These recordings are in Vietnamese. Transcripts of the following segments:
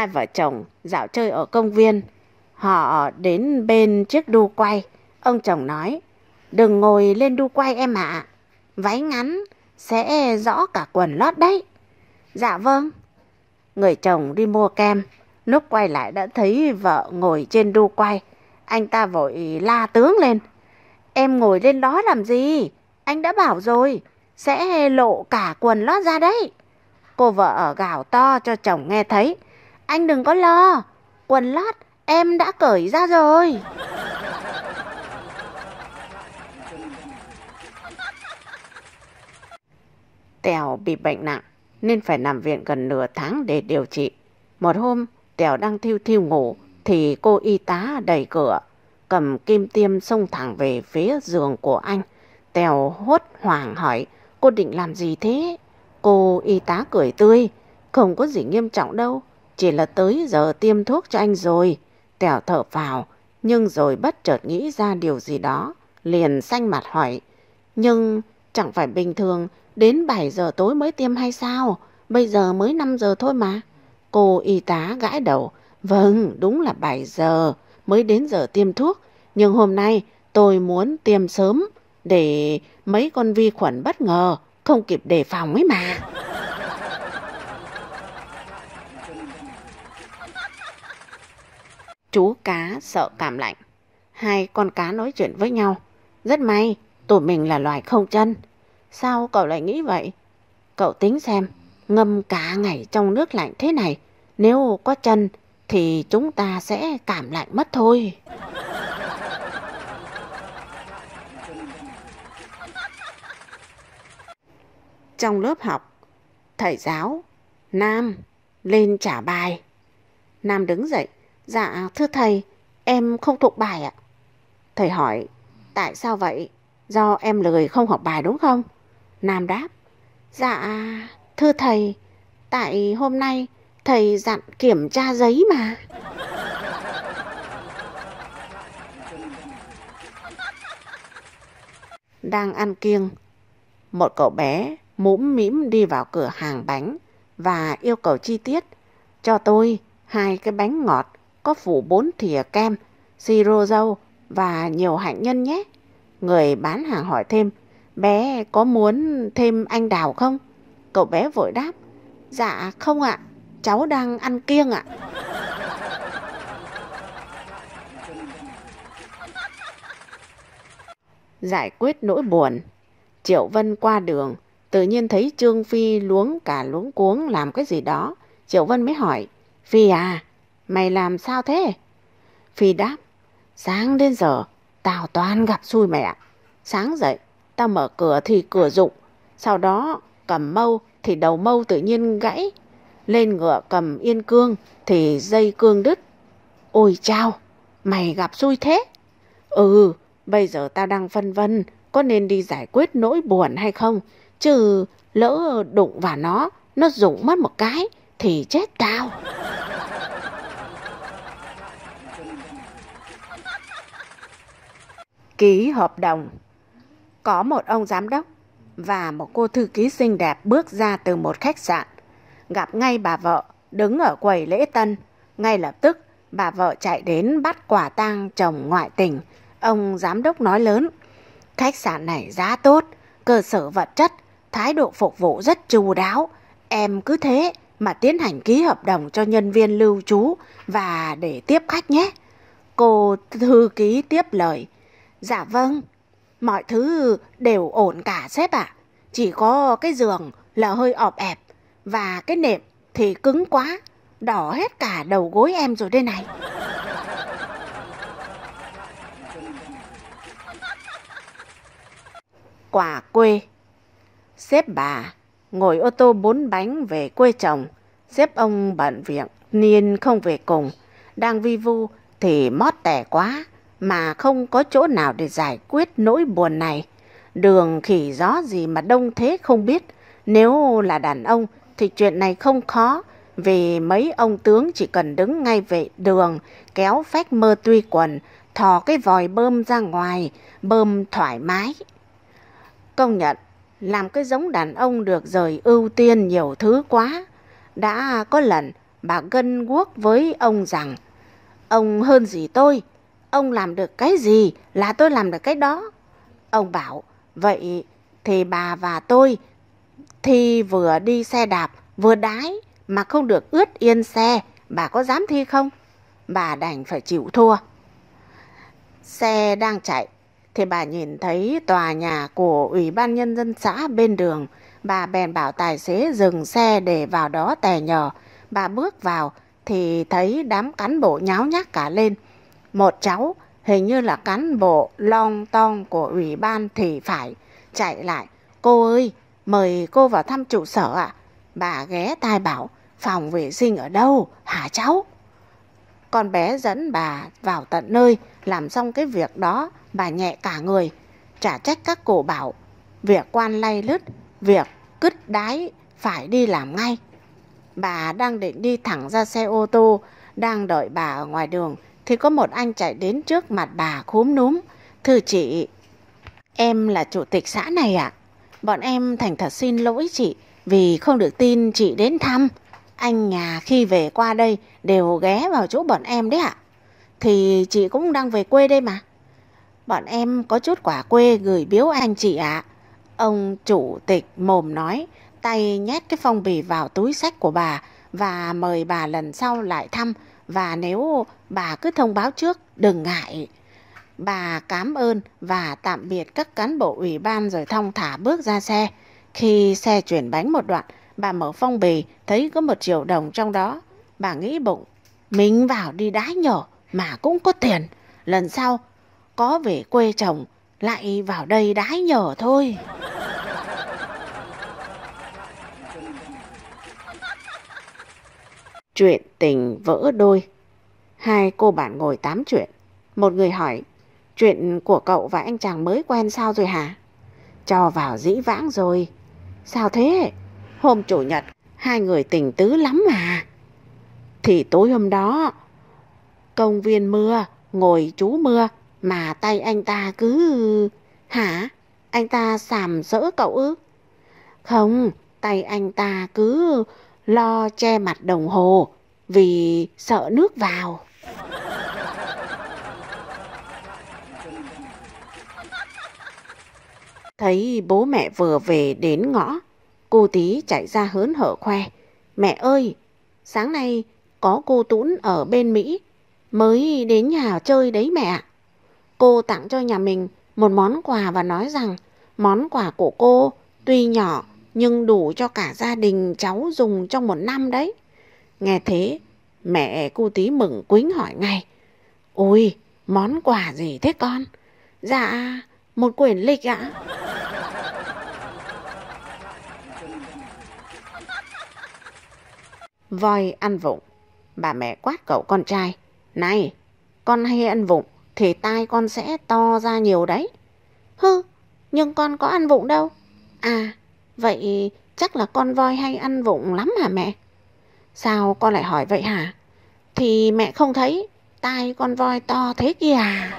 hai vợ chồng dạo chơi ở công viên. Họ đến bên chiếc đu quay. Ông chồng nói, đừng ngồi lên đu quay em ạ. Váy ngắn sẽ rõ cả quần lót đấy. Dạ vâng. Người chồng đi mua kem. Lúc quay lại đã thấy vợ ngồi trên đu quay. Anh ta vội la tướng lên. Em ngồi lên đó làm gì? Anh đã bảo rồi, sẽ lộ cả quần lót ra đấy. Cô vợ gào to cho chồng nghe thấy. Anh đừng có lo, quần lót em đã cởi ra rồi. Tèo bị bệnh nặng nên phải nằm viện gần nửa tháng để điều trị. Một hôm Tèo đang thiu thiu ngủ thì cô y tá đẩy cửa, cầm kim tiêm xông thẳng về phía giường của anh. Tèo hốt hoảng hỏi, cô định làm gì thế? Cô y tá cười tươi, không có gì nghiêm trọng đâu, chỉ là tới giờ tiêm thuốc cho anh rồi. Tèo thở phào, nhưng rồi bất chợt nghĩ ra điều gì đó, liền xanh mặt hỏi, nhưng chẳng phải bình thường đến 7 giờ tối mới tiêm hay sao? Bây giờ mới 5 giờ thôi mà. Cô y tá gãi đầu, vâng, đúng là 7 giờ mới đến giờ tiêm thuốc, nhưng hôm nay tôi muốn tiêm sớm để mấy con vi khuẩn bất ngờ không kịp đề phòng ấy mà. Chú cá sợ cảm lạnh. Hai con cá nói chuyện với nhau. Rất may tụi mình là loài không chân. Sao cậu lại nghĩ vậy? Cậu tính xem, ngâm cả ngày trong nước lạnh thế này, nếu có chân thì chúng ta sẽ cảm lạnh mất thôi. Trong lớp học, thầy giáo Nam lên trả bài. Nam đứng dậy. Dạ thưa thầy, em không thuộc bài ạ. Thầy hỏi, tại sao vậy? Do em lười không học bài đúng không? Nam đáp, dạ thưa thầy, tại hôm nay thầy dặn kiểm tra giấy mà. Đang ăn kiêng, một cậu bé mũm mĩm đi vào cửa hàng bánh và yêu cầu chi tiết. Cho tôi 2 cái bánh ngọt có phủ 4 thìa kem, siro dâu và nhiều hạnh nhân nhé. Người bán hàng hỏi thêm, bé có muốn thêm anh đào không? Cậu bé vội đáp, dạ không ạ, cháu đang ăn kiêng ạ. Giải quyết nỗi buồn. Triệu Vân qua đường, tự nhiên thấy Trương Phi luống cả luống cuống làm cái gì đó. Triệu Vân mới hỏi, Phi à, mày làm sao thế? Phi đáp, sáng đến giờ tao toàn gặp xui mẹ ạ. Sáng dậy tao mở cửa thì cửa rụng, sau đó cầm mâu thì đầu mâu tự nhiên gãy, lên ngựa cầm yên cương thì dây cương đứt. Ôi chao, mày gặp xui thế. Ừ, bây giờ tao đang phân vân có nên đi giải quyết nỗi buồn hay không, chứ lỡ đụng vào nó rụng mất một cái thì chết tao. Ký hợp đồng. Có một ông giám đốc và một cô thư ký xinh đẹp bước ra từ một khách sạn. Gặp ngay bà vợ đứng ở quầy lễ tân. Ngay lập tức bà vợ chạy đến bắt quả tang chồng ngoại tình. Ông giám đốc nói lớn, khách sạn này giá tốt, cơ sở vật chất, thái độ phục vụ rất chu đáo. Em cứ thế mà tiến hành ký hợp đồng cho nhân viên lưu trú và để tiếp khách nhé. Cô thư ký tiếp lời, dạ vâng, mọi thứ đều ổn cả sếp ạ. Chỉ có cái giường là hơi ọp ẹp và cái nệm thì cứng quá, đỏ hết cả đầu gối em rồi đây này. Quả quê. Sếp bà ngồi ô tô 4 bánh về quê chồng. Sếp ông bận việc nên không về cùng. Đang vi vu thì mót tẻ quá mà không có chỗ nào để giải quyết nỗi buồn này. Đường khỉ gió gì mà đông thế không biết. Nếu là đàn ông thì chuyện này không khó, vì mấy ông tướng chỉ cần đứng ngay vệ đường, kéo phách mơ tuy quần, thò cái vòi bơm ra ngoài, bơm thoải mái. Công nhận, làm cái giống đàn ông được rời ưu tiên nhiều thứ quá. Đã có lần bà gân guốc với ông rằng: ông hơn gì tôi, ông làm được cái gì là tôi làm được cái đó. Ông bảo: vậy thì bà và tôi thi vừa đi xe đạp vừa đái mà không được ướt yên xe, bà có dám thi không? Bà đành phải chịu thua. Xe đang chạy thì bà nhìn thấy tòa nhà của Ủy ban Nhân dân xã bên đường. Bà bèn bảo tài xế dừng xe để vào đó tè nhờ. Bà bước vào thì thấy đám cán bộ nháo nhác cả lên. Một cháu, hình như là cán bộ long tong của ủy ban thì phải, chạy lại: cô ơi, mời cô vào thăm trụ sở ạ. Bà ghé tai bảo: phòng vệ sinh ở đâu hả cháu? Con bé dẫn bà vào tận nơi. Làm xong cái việc đó, bà nhẹ cả người. Chả trách các cụ bảo: việc quan lay lứt, việc cứt đái phải đi làm ngay. Bà đang định đi thẳng ra xe ô tô, đang đợi bà ở ngoài đường, thì có một anh chạy đến trước mặt bà khúm núm: thưa chị, em là chủ tịch xã này ạ. Bọn em thành thật xin lỗi chị vì không được tin chị đến thăm. Anh nhà khi về qua đây đều ghé vào chỗ bọn em đấy ạ. Thì chị cũng đang về quê đây mà. Bọn em có chút quả quê gửi biếu anh chị ạ. Ông chủ tịch mồm nói, tay nhét cái phong bì vào túi xách của bà và mời bà lần sau lại thăm. Và nếu bà cứ thông báo trước, đừng ngại. Bà cảm ơn và tạm biệt các cán bộ ủy ban rồi thong thả bước ra xe. Khi xe chuyển bánh một đoạn, bà mở phong bì thấy có 1 triệu đồng trong đó. Bà nghĩ bụng: mình vào đi đái nhở mà cũng có tiền, lần sau có về quê chồng lại vào đây đái nhở thôi. Chuyện tình vỡ đôi. 2 cô bạn ngồi tám chuyện. Một người hỏi: chuyện của cậu và anh chàng mới quen sao rồi hả? Cho vào dĩ vãng rồi. Sao thế? Hôm chủ nhật 2 người tình tứ lắm mà. Thì tối hôm đó công viên mưa, ngồi trú mưa mà tay anh ta cứ... Hả? Anh ta sàm sỡ cậu ư? Không, tay anh ta cứ lo che mặt đồng hồ vì sợ nước vào. Thấy bố mẹ vừa về đến ngõ, cô Tí chạy ra hớn hở khoe: mẹ ơi, sáng nay có cô Tún ở bên Mỹ mới đến nhà chơi đấy mẹ ạ. Cô tặng cho nhà mình một món quà và nói rằng món quà của cô tuy nhỏ nhưng đủ cho cả gia đình cháu dùng trong 1 năm đấy. Nghe thế, mẹ cô Tí mừng quính hỏi ngay: ôi, món quà gì thế con? Dạ, một quyển lịch ạ. Voi ăn vụng. Bà mẹ quát cậu con trai: này, con hay ăn vụng thì tai con sẽ to ra nhiều đấy. Hư, nhưng con có ăn vụng đâu. À, vậy chắc là con voi hay ăn vụng lắm hả mẹ? Sao con lại hỏi vậy hả? Thì mẹ không thấy tai con voi to thế kia à?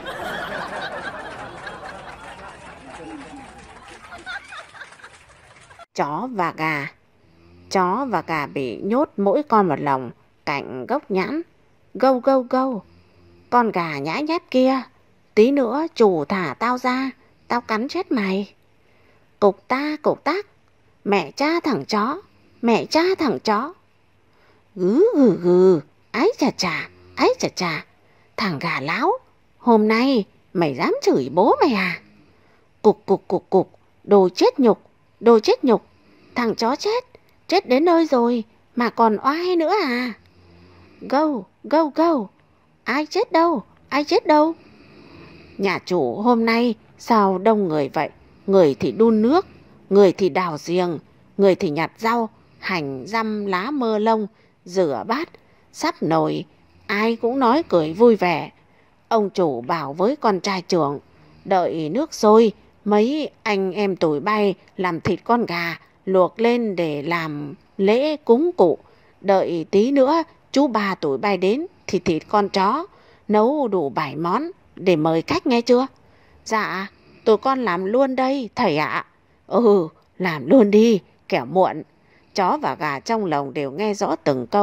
Chó và gà. Chó và gà bị nhốt mỗi con một lồng cạnh gốc nhãn. Gâu gâu gâu. Con gà nhã nhép kia, tí nữa chủ thả tao ra, tao cắn chết mày. Cục ta cục tác, mẹ cha thằng chó, mẹ cha thằng chó. Gứ gừ gừ, ái chà chà, ái chà chà. Thằng gà láo, hôm nay mày dám chửi bố mày à? Cục cục cục cục, đồ chết nhục, đồ chết nhục. Thằng chó chết, chết đến nơi rồi mà còn oai nữa à? Gâu gâu gâu, ai chết đâu, ai chết đâu? Nhà chủ hôm nay sao đông người vậy? Người thì đun nước, người thì đào giềng, người thì nhặt rau, hành răm lá mơ lông, rửa bát, sắp nồi. Ai cũng nói cười vui vẻ. Ông chủ bảo với con trai trưởng: đợi nước sôi, mấy anh em tụi bay làm thịt con gà, luộc lên để làm lễ cúng cụ. Đợi tí nữa chú ba tụi bay đến thì thịt con chó, nấu đủ 7 món để mời khách nghe chưa? Dạ, tụi con làm luôn đây thầy ạ. Ừ, làm luôn đi, kẻo muộn. Chó và gà trong lồng đều nghe rõ từng câu.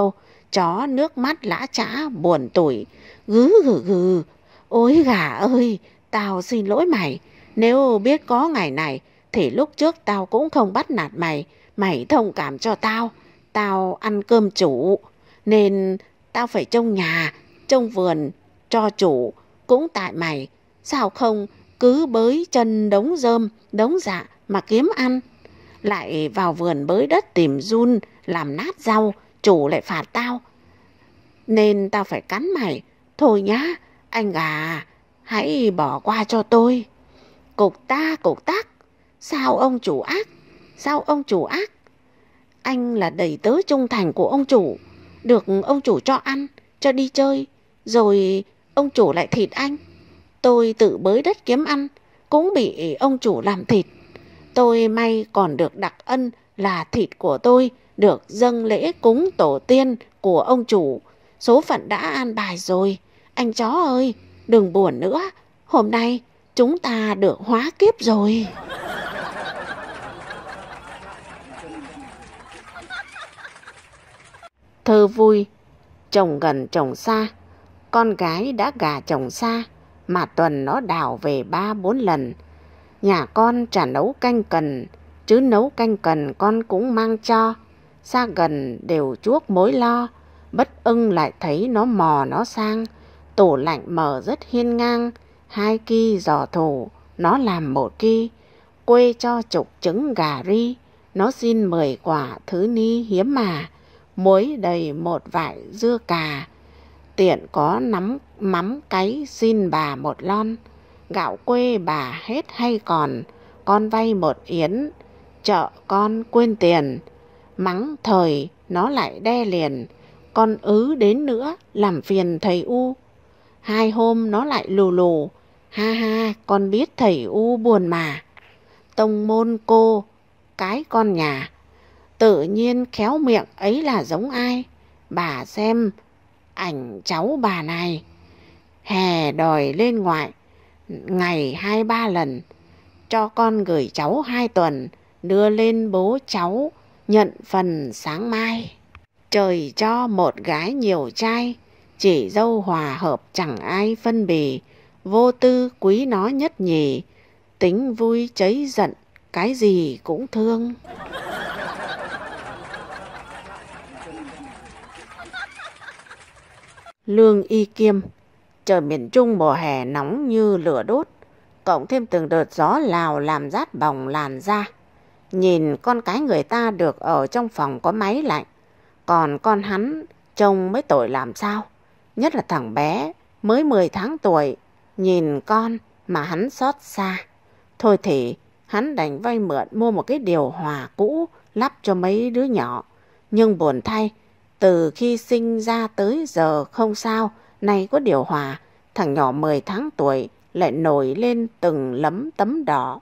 Chó nước mắt lã chã buồn tủi, gứ gừ gừ. Ôi gà ơi, tao xin lỗi mày. Nếu biết có ngày này thì lúc trước tao cũng không bắt nạt mày. Mày thông cảm cho tao. Tao ăn cơm chủ, nên tao phải trông nhà, trông vườn cho chủ. Cũng tại mày, sao không cứ bới chân đống rơm, đống dạ mà kiếm ăn. Lại vào vườn bới đất tìm giun làm nát rau, chủ lại phạt tao. Nên tao phải cắn mày. Thôi nhá, anh gà, hãy bỏ qua cho tôi. Cục tác. Sao ông chủ ác? Sao ông chủ ác? Anh là đầy tớ trung thành của ông chủ, được ông chủ cho ăn, cho đi chơi, rồi ông chủ lại thịt anh. Tôi tự bới đất kiếm ăn, cũng bị ông chủ làm thịt. Tôi may còn được đặc ân là thịt của tôi được dâng lễ cúng tổ tiên của ông chủ. Số phận đã an bài rồi. Anh chó ơi, đừng buồn nữa. Hôm nay chúng ta được hóa kiếp rồi. Thơ vui. Chồng gần chồng xa, con gái đã gả chồng xa, mà tuần nó đảo về 3-4 lần. Nhà con chả nấu canh cần, chứ nấu canh cần con cũng mang cho. Xa gần đều chuốc mối lo, bất ưng lại thấy nó mò nó sang. Tủ lạnh mở rất hiên ngang, 2 ki giò thủ, nó làm 1 ki. Quê cho chục trứng gà ri, nó xin 10 quả thứ ni hiếm mà. Muối đầy 1 vại dưa cà, tiện có nắm mắm cáy xin bà 1 lon. Gạo quê bà hết hay còn, con vay 1 yến, chợ con quên tiền. Mắng thời nó lại đe liền, con ứ đến nữa làm phiền thầy U. 2 hôm nó lại lù lù, ha ha con biết thầy U buồn mà. Tông môn cô, cái con nhà, tự nhiên khéo miệng ấy là giống ai? Bà xem ảnh cháu bà này, hè đòi lên ngoại ngày 2-3 lần. Cho con gửi cháu 2 tuần, đưa lên bố cháu nhận phần sáng mai. Trời cho một gái nhiều trai, chỉ dâu hòa hợp chẳng ai phân bì. Vô tư quý nó nhất nhì, tính vui cháy giận, cái gì cũng thương. Lương Y Kiêm. Trời miền Trung mùa hè nóng như lửa đốt, cộng thêm từng đợt gió Lào làm rát bỏng làn da. Nhìn con cái người ta được ở trong phòng có máy lạnh, còn con hắn trông mới tội làm sao. Nhất là thằng bé mới 10 tháng tuổi, nhìn con mà hắn xót xa. Thôi thì hắn đành vay mượn mua một cái điều hòa cũ lắp cho mấy đứa nhỏ. Nhưng buồn thay, từ khi sinh ra tới giờ không sao, nay có điều hòa, thằng nhỏ 10 tháng tuổi lại nổi lên từng lấm tấm đỏ.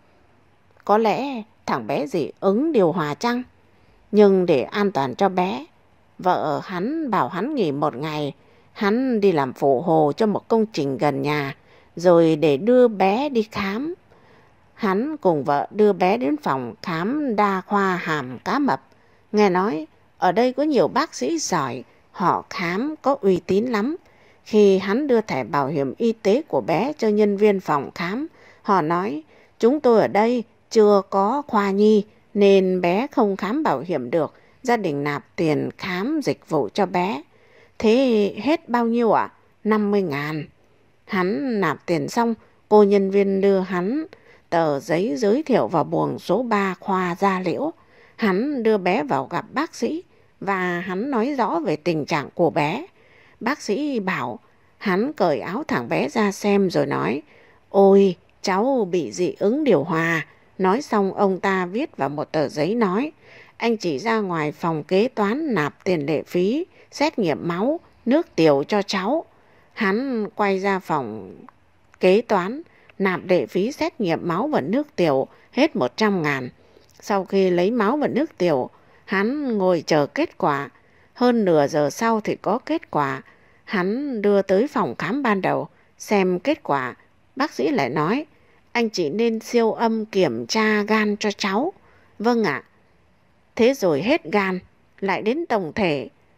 Có lẽ thằng bé dị ứng điều hòa chăng? Nhưng để an toàn cho bé, vợ hắn bảo hắn nghỉ 1 ngày, hắn đi làm phụ hồ cho một công trình gần nhà, rồi để đưa bé đi khám. Hắn cùng vợ đưa bé đến phòng khám đa khoa Hàm Cá Mập. Nghe nói ở đây có nhiều bác sĩ giỏi, họ khám có uy tín lắm. Khi hắn đưa thẻ bảo hiểm y tế của bé cho nhân viên phòng khám, họ nói chúng tôi ở đây chưa có khoa nhi nên bé không khám bảo hiểm được. Gia đình nạp tiền khám dịch vụ cho bé. Thế hết bao nhiêu ạ? 50.000. Hắn nạp tiền xong, cô nhân viên đưa hắn tờ giấy giới thiệu vào buồng số 3 khoa da liễu. Hắn đưa bé vào gặp bác sĩ và hắn nói rõ về tình trạng của bé. Bác sĩ bảo hắn cởi áo thằng bé ra xem rồi nói: "Ôi, cháu bị dị ứng điều hòa." Nói xong ông ta viết vào một tờ giấy nói: "Anh chỉ ra ngoài phòng kế toán nạp tiền lệ phí, xét nghiệm máu, nước tiểu cho cháu." Hắn quay ra phòng kế toán, nạp lệ phí xét nghiệm máu và nước tiểu hết 100.000. Sau khi lấy máu và nước tiểu, hắn ngồi chờ kết quả. Hơn nửa giờ sau thì có kết quả. Hắn đưa tới phòng khám ban đầu, xem kết quả. Bác sĩ lại nói: "Anh chỉ nên siêu âm kiểm tra gan cho cháu." "Vâng ạ." Thế rồi hết gan, lại đến tổng thể,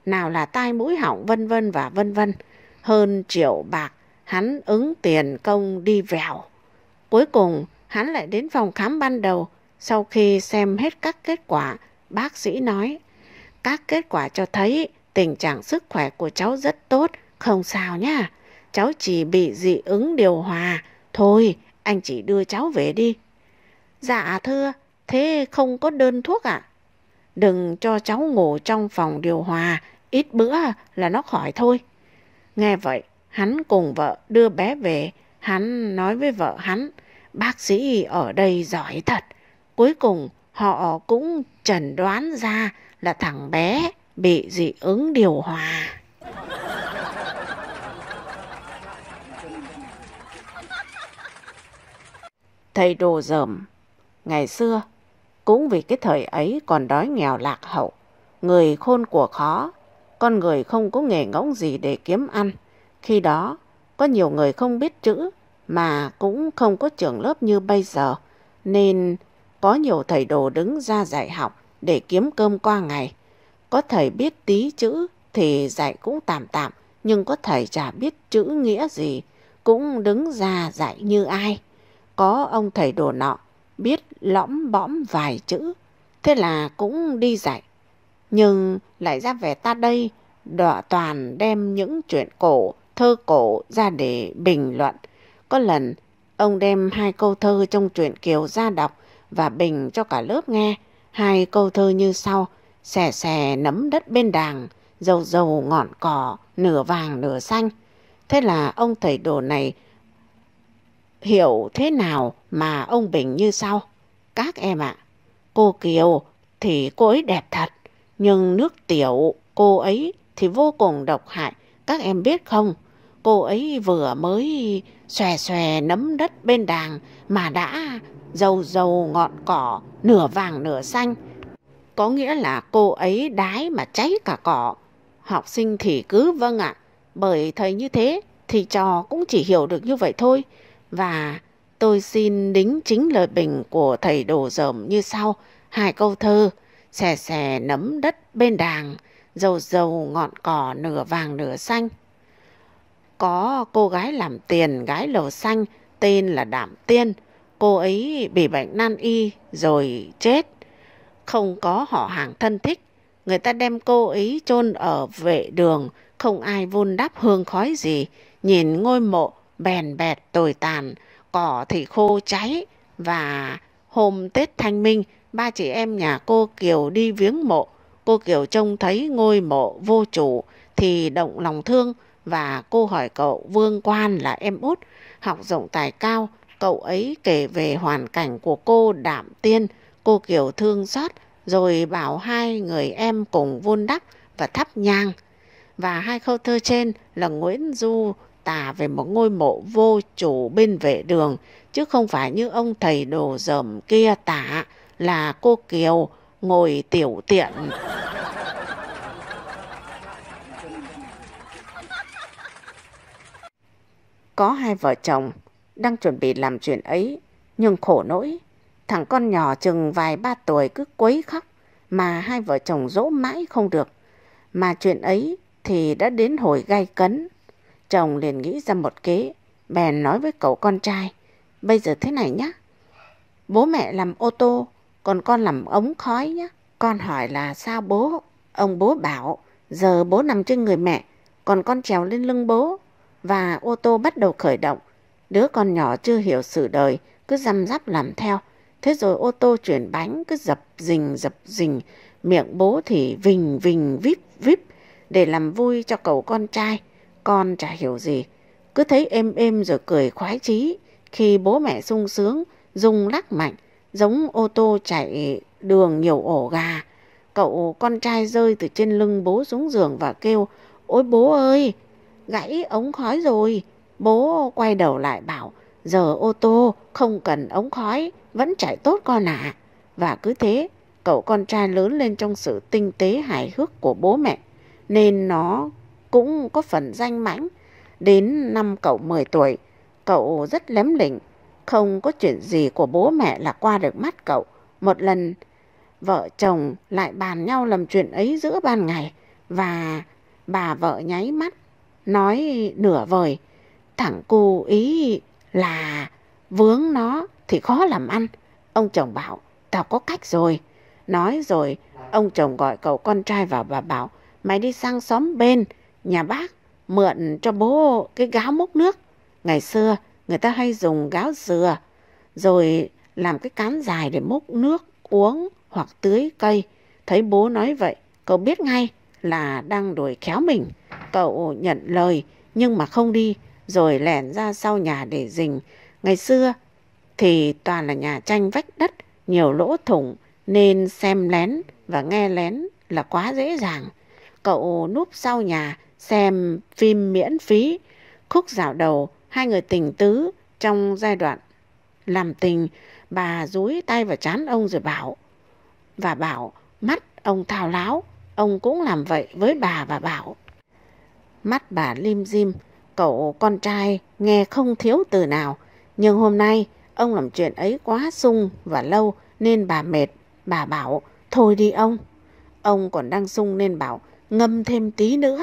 nào là tai mũi họng vân vân và vân vân. Hơn 1 triệu bạc, hắn ứng tiền công đi vèo. Cuối cùng, hắn lại đến phòng khám ban đầu. Sau khi xem hết các kết quả, bác sĩ nói, các kết quả cho thấy tình trạng sức khỏe của cháu rất tốt, không sao nhá. Cháu chỉ bị dị ứng điều hòa. Thôi, anh chỉ đưa cháu về đi. Dạ thưa, thế không có đơn thuốc ạ? Đừng cho cháu ngủ trong phòng điều hòa, ít bữa là nó khỏi thôi. Nghe vậy, hắn cùng vợ đưa bé về. Hắn nói với vợ hắn, bác sĩ ở đây giỏi thật. Cuối cùng họ cũng chẩn đoán ra là thằng bé bị dị ứng điều hòa. Thầy Đồ Dởm ngày xưa, cũng vì cái thời ấy còn đói nghèo lạc hậu, người khôn của khó, con người không có nghề ngỗng gì để kiếm ăn. Khi đó, có nhiều người không biết chữ mà cũng không có trường lớp như bây giờ, nên có nhiều thầy đồ đứng ra dạy học để kiếm cơm qua ngày. Có thầy biết tí chữ thì dạy cũng tạm tạm, nhưng có thầy chả biết chữ nghĩa gì, cũng đứng ra dạy như ai. Có ông thầy đồ nọ biết lõm bõm vài chữ, thế là cũng đi dạy. Nhưng lại ra vẻ ta đây, toàn đem những chuyện cổ, thơ cổ ra để bình luận. Có lần, ông đem 2 câu thơ trong truyện Kiều ra đọc và bình cho cả lớp nghe. 2 câu thơ như sau: xè xè nấm đất bên đàng, dầu dầu ngọn cỏ, nửa vàng nửa xanh. Thế là ông thầy đồ này hiểu thế nào mà ông bình như sau: các em ạ, cô Kiều thì cô ấy đẹp thật, nhưng nước tiểu cô ấy thì vô cùng độc hại, các em biết không? Cô ấy vừa mới xòe xòe nấm đất bên đàng mà đã dầu dầu ngọn cỏ, nửa vàng nửa xanh. Có nghĩa là cô ấy đái mà cháy cả cỏ. Học sinh thì cứ vâng ạ, bởi thầy như thế thì trò cũng chỉ hiểu được như vậy thôi. Và tôi xin đính chính lời bình của thầy Đồ Dởm như sau: 2 câu thơ: xè xè nấm đất bên đàng, dầu dầu ngọn cỏ, nửa vàng nửa xanh. Có cô gái làm tiền gái lầu xanh, tên là Đảm Tiên. Cô ấy bị bệnh nan y rồi chết, không có họ hàng thân thích. Người ta đem cô ấy chôn ở vệ đường, không ai vun đắp hương khói gì. Nhìn ngôi mộ bèn bẹt tồi tàn, cỏ thì khô cháy. Và hôm Tết Thanh Minh, 3 chị em nhà cô Kiều đi viếng mộ. Cô Kiều trông thấy ngôi mộ vô chủ thì động lòng thương, và cô hỏi cậu Vương Quan là em út, học rộng tài cao. Cậu ấy kể về hoàn cảnh của cô Đảm Tiên. Cô Kiều thương xót rồi bảo 2 người em cùng vun đắp và thắp nhang. Và 2 câu thơ trên là Nguyễn Du tả về một ngôi mộ vô chủ bên vệ đường, chứ không phải như ông thầy Đồ Dởm kia tả là cô Kiều ngồi tiểu tiện. Có 2 vợ chồng đang chuẩn bị làm chuyện ấy, nhưng khổ nỗi thằng con nhỏ chừng vài 3 tuổi cứ quấy khóc mà 2 vợ chồng dỗ mãi không được. Mà chuyện ấy thì đã đến hồi gay cấn. Chồng liền nghĩ ra một kế, bèn nói với cậu con trai: bây giờ thế này nhá, bố mẹ làm ô tô, còn con làm ống khói nhá. Con hỏi là sao bố? Ông bố bảo giờ bố nằm trên người mẹ, còn con trèo lên lưng bố, và ô tô bắt đầu khởi động. Đứa con nhỏ chưa hiểu sự đời, cứ răm rắp làm theo. Thế rồi ô tô chuyển bánh cứ dập dình, miệng bố thì vình vình víp víp để làm vui cho cậu con trai. Con chả hiểu gì, cứ thấy êm êm rồi cười khoái chí. Khi bố mẹ sung sướng, rung lắc mạnh, giống ô tô chạy đường nhiều ổ gà. Cậu con trai rơi từ trên lưng bố xuống giường và kêu: ôi bố ơi, gãy ống khói rồi. Bố quay đầu lại bảo: giờ ô tô không cần ống khói, vẫn chạy tốt con ạ. Và cứ thế, cậu con trai lớn lên trong sự tinh tế hài hước của bố mẹ, nên nó cũng có phần danh mãnh. Đến năm cậu 10 tuổi, cậu rất lém lỉnh, không có chuyện gì của bố mẹ là qua được mắt cậu. Một lần, vợ chồng lại bàn nhau làm chuyện ấy giữa ban ngày. Và bà vợ nháy mắt, nói nửa vời: thằng cu ý là vướng nó thì khó làm ăn. Ông chồng bảo: tao có cách rồi. Nói rồi ông chồng gọi cậu con trai vào và bảo: mày đi sang xóm bên nhà bác mượn cho bố cái gáo múc nước. Ngày xưa người ta hay dùng gáo dừa rồi làm cái cán dài để múc nước uống hoặc tưới cây. Thấy bố nói vậy, cậu biết ngay là đang đuổi khéo mình. Cậu nhận lời nhưng mà không đi, rồi lẻn ra sau nhà để rình. Ngày xưa thì toàn là nhà tranh vách đất, nhiều lỗ thủng nên xem lén và nghe lén là quá dễ dàng. Cậu núp sau nhà xem phim miễn phí. Khúc dạo đầu hai người tình tứ trong giai đoạn làm tình, bà dúi tay vào trán ông rồi bảo mắt ông thao láo. Ông cũng làm vậy với bà và bảo. Mắt bà lim dim, cậu con trai nghe không thiếu từ nào. Nhưng hôm nay ông làm chuyện ấy quá sung và lâu nên bà mệt. Bà bảo thôi đi ông. Ông còn đang sung nên bảo ngâm thêm tí nữa.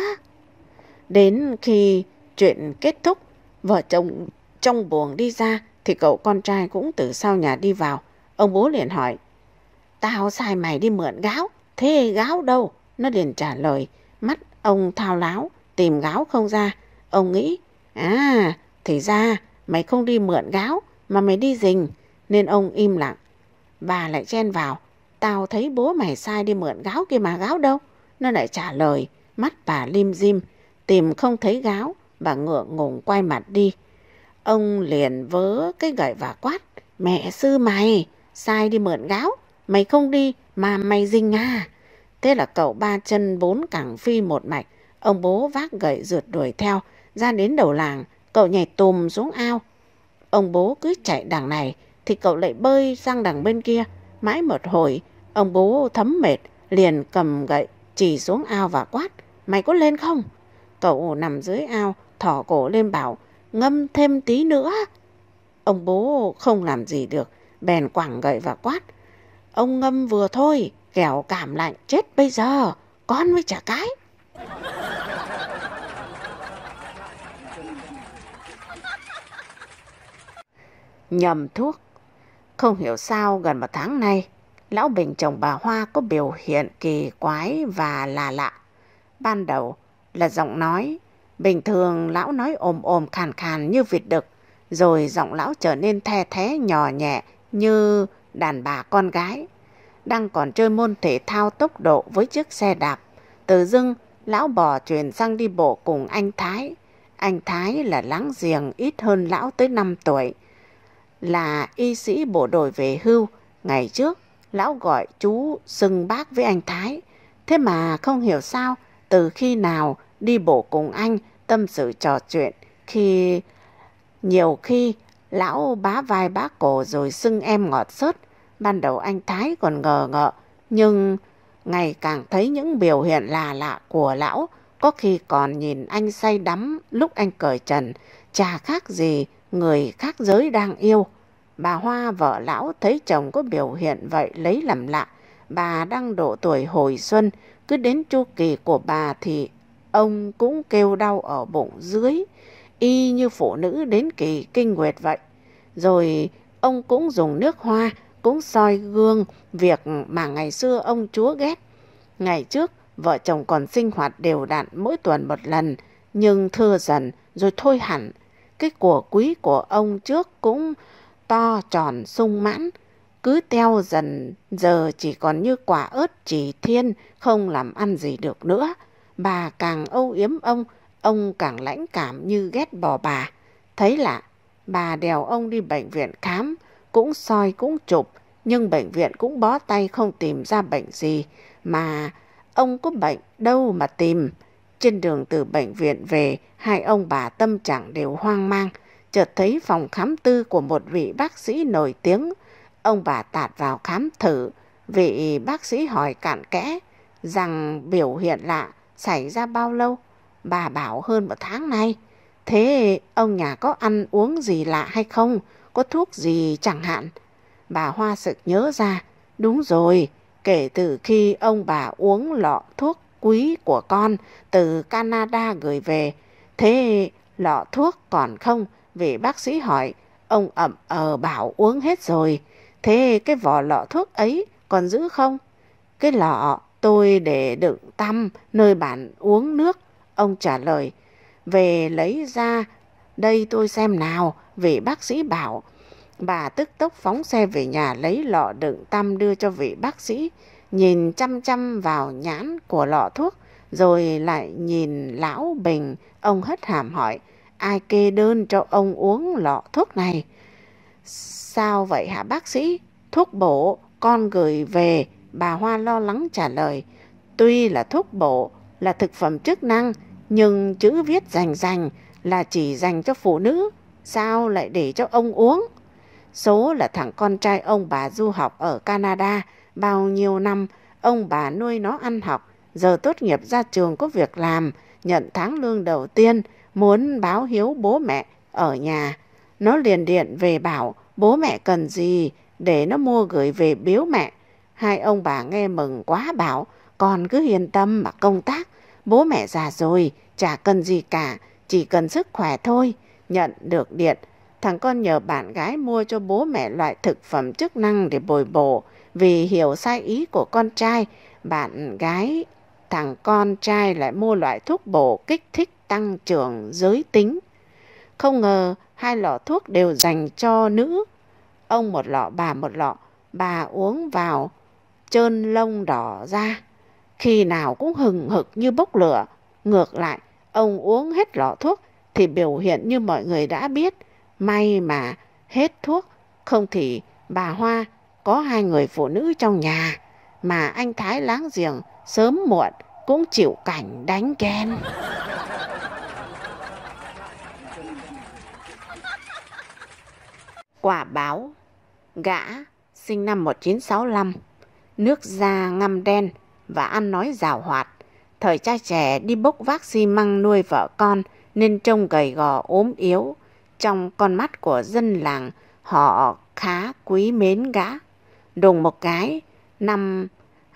Đến khi chuyện kết thúc, vợ chồng trong buồng đi ra thì cậu con trai cũng từ sau nhà đi vào. Ông bố liền hỏi: tao sai mày đi mượn gáo, thế gáo đâu? Nó liền trả lời. Mắt ông thao láo, tìm gáo không ra. Ông nghĩ: thì ra mày không đi mượn gáo mà mày đi rình. Nên ông im lặng. Bà lại chen vào: tao thấy bố mày sai đi mượn gáo kia mà, gáo đâu? Nó lại trả lời. Mắt bà lim dim, tìm không thấy gáo. Bà ngượng ngùng quay mặt đi. Ông liền vớ cái gậy và quát: mẹ sư mày, sai đi mượn gáo, mày không đi mà mày rình à? Thế là cậu ba chân bốn cẳng phi một mạch. Ông bố vác gậy rượt đuổi theo. Ra đến đầu làng, cậu nhảy tùm xuống ao. Ông bố cứ chạy đằng này thì cậu lại bơi sang đằng bên kia. Mãi một hồi, ông bố thấm mệt, liền cầm gậy chỉ xuống ao và quát: mày có lên không? Cậu nằm dưới ao, thỏ cổ lên bảo: ngâm thêm tí nữa. Ông bố không làm gì được, bèn quẳng gậy và quát: ông ngâm vừa thôi, kẻo cảm lạnh chết bây giờ, con mới chả cái. Nhầm thuốc. Không hiểu sao gần một tháng nay, lão Bình chồng bà Hoa có biểu hiện kỳ quái và lạ lạ. Ban đầu là giọng nói. Bình thường lão nói ồm ồm khàn khàn như vịt đực, rồi giọng lão trở nên the thé nhỏ nhẹ như đàn bà con gái đang còn chơi môn thể thao tốc độ với chiếc xe đạp. Tự dưng lão bỏ chuyển sang đi bộ cùng anh Thái. Anh Thái là láng giềng ít hơn lão tới 5 tuổi, là y sĩ bộ đội về hưu. Ngày trước lão gọi chú xưng bác với anh Thái. Thế mà không hiểu sao, từ khi nào đi bộ cùng anh, tâm sự trò chuyện, nhiều khi lão bá vai bá cổ rồi xưng em ngọt xớt. Ban đầu anh Thái còn ngờ ngợ, nhưng ngày càng thấy những biểu hiện lạ lạ của lão. Có khi còn nhìn anh say đắm lúc anh cởi trần, chả khác gì người khác giới đang yêu. Bà Hoa vợ lão thấy chồng có biểu hiện vậy lấy làm lạ. Bà đang độ tuổi hồi xuân, cứ đến chu kỳ của bà thì ông cũng kêu đau ở bụng dưới, y như phụ nữ đến kỳ kinh nguyệt vậy. Rồi ông cũng dùng nước hoa, cũng soi gương, việc mà ngày xưa ông chúa ghét. Ngày trước vợ chồng còn sinh hoạt đều đặn mỗi tuần một lần, nhưng thưa dần rồi thôi hẳn. Cái của quý của ông trước cũng to tròn sung mãn, cứ teo dần giờ chỉ còn như quả ớt chỉ thiên, không làm ăn gì được nữa. Bà càng âu yếm ông càng lãnh cảm như ghét bỏ bà. Thấy lạ, bà đèo ông đi bệnh viện khám, cũng soi cũng chụp, nhưng bệnh viện cũng bó tay không tìm ra bệnh gì. Mà ông có bệnh đâu mà tìm. Trên đường từ bệnh viện về, hai ông bà tâm trạng đều hoang mang. Chợt thấy phòng khám tư của một vị bác sĩ nổi tiếng. Ông bà tạt vào khám thử. Vị bác sĩ hỏi cặn kẽ rằng biểu hiện lạ xảy ra bao lâu. Bà bảo hơn 1 tháng nay. Thế ông nhà có ăn uống gì lạ hay không? Có thuốc gì chẳng hạn? Bà Hoa sực nhớ ra. Đúng rồi, kể từ khi ông bà uống lọ thuốc quý của con từ Canada gửi về. Thế lọ thuốc còn không? Vị bác sĩ hỏi. Ông ậm bảo uống hết rồi. Thế cái vỏ lọ thuốc ấy còn giữ không? Cái lọ tôi để đựng tăm nơi bạn uống nước. Ông trả lời. Về lấy ra đây tôi xem nào, vị bác sĩ bảo. Bà tức tốc phóng xe về nhà lấy lọ đựng tăm đưa cho vị bác sĩ, nhìn chăm chăm vào nhãn của lọ thuốc, rồi lại nhìn lão Bình. Ông hất hàm hỏi, ai kê đơn cho ông uống lọ thuốc này? Sao vậy hả bác sĩ? Thuốc bổ, con gửi về, bà Hoa lo lắng trả lời. Tuy là thuốc bổ, là thực phẩm chức năng, nhưng chữ viết rành rành là chỉ dành cho phụ nữ, sao lại để cho ông uống? Số là thằng con trai ông bà du học ở Canada, bao nhiêu năm ông bà nuôi nó ăn học, giờ tốt nghiệp ra trường có việc làm, nhận tháng lương đầu tiên, muốn báo hiếu bố mẹ ở nhà. Nó liền điện về bảo bố mẹ cần gì để nó mua gửi về biếu mẹ. Hai ông bà nghe mừng quá bảo con cứ yên tâm mà công tác, bố mẹ già rồi, chả cần gì cả, chỉ cần sức khỏe thôi. Nhận được điện, thằng con nhờ bạn gái mua cho bố mẹ loại thực phẩm chức năng để bồi bổ. Vì hiểu sai ý của con trai, bạn gái thằng con trai lại mua loại thuốc bổ kích thích tăng trưởng giới tính. Không ngờ hai lọ thuốc đều dành cho nữ. Ông một lọ, bà một lọ. Bà uống vào trơn lông đỏ ra, khi nào cũng hừng hực như bốc lửa. Ngược lại, ông uống hết lọ thuốc thì biểu hiện như mọi người đã biết. May mà hết thuốc, không thì bà Hoa có hai người phụ nữ trong nhà, mà anh Thái láng giềng sớm muộn cũng chịu cảnh đánh ghen. Quả báo. Gã sinh năm 1965, nước da ngăm đen và ăn nói giảo hoạt. Thời trai trẻ đi bốc vác xi măng nuôi vợ con nên trông gầy gò ốm yếu. Trong con mắt của dân làng, họ khá quý mến gã. Đùng một cái, năm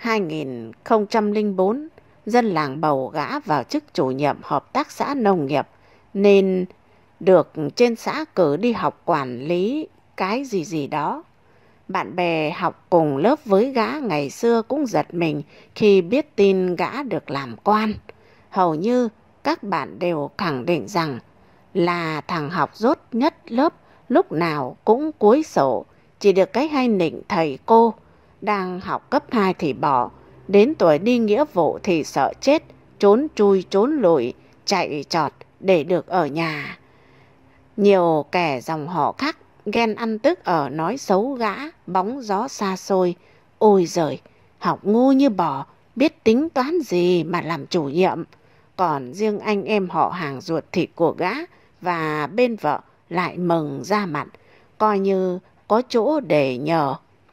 2004, dân làng bầu gã vào chức chủ nhiệm hợp tác xã nông nghiệp, nên được trên xã cử đi học quản lý cái gì đó. Bạn bè học cùng lớp với gã ngày xưa cũng giật mình khi biết tin gã được làm quan. Hầu như các bạn đều khẳng định rằng là thằng học dốt nhất lớp, lúc nào cũng cuối sổ, chỉ được cái hay nịnh thầy cô. Đang học cấp 2 thì bỏ, đến tuổi đi nghĩa vụ thì sợ chết, trốn chui trốn lùi, chạy trọt để được ở nhà. Nhiều kẻ dòng họ khác ghen ăn tức ở nói xấu gã, bóng gió xa xôi. Ôi giời, học ngu như bò, biết tính toán gì mà làm chủ nhiệm. Còn riêng anh em họ hàng ruột thịt của gã và bên vợ lại mừng ra mặt, coi như có chỗ để nhờ.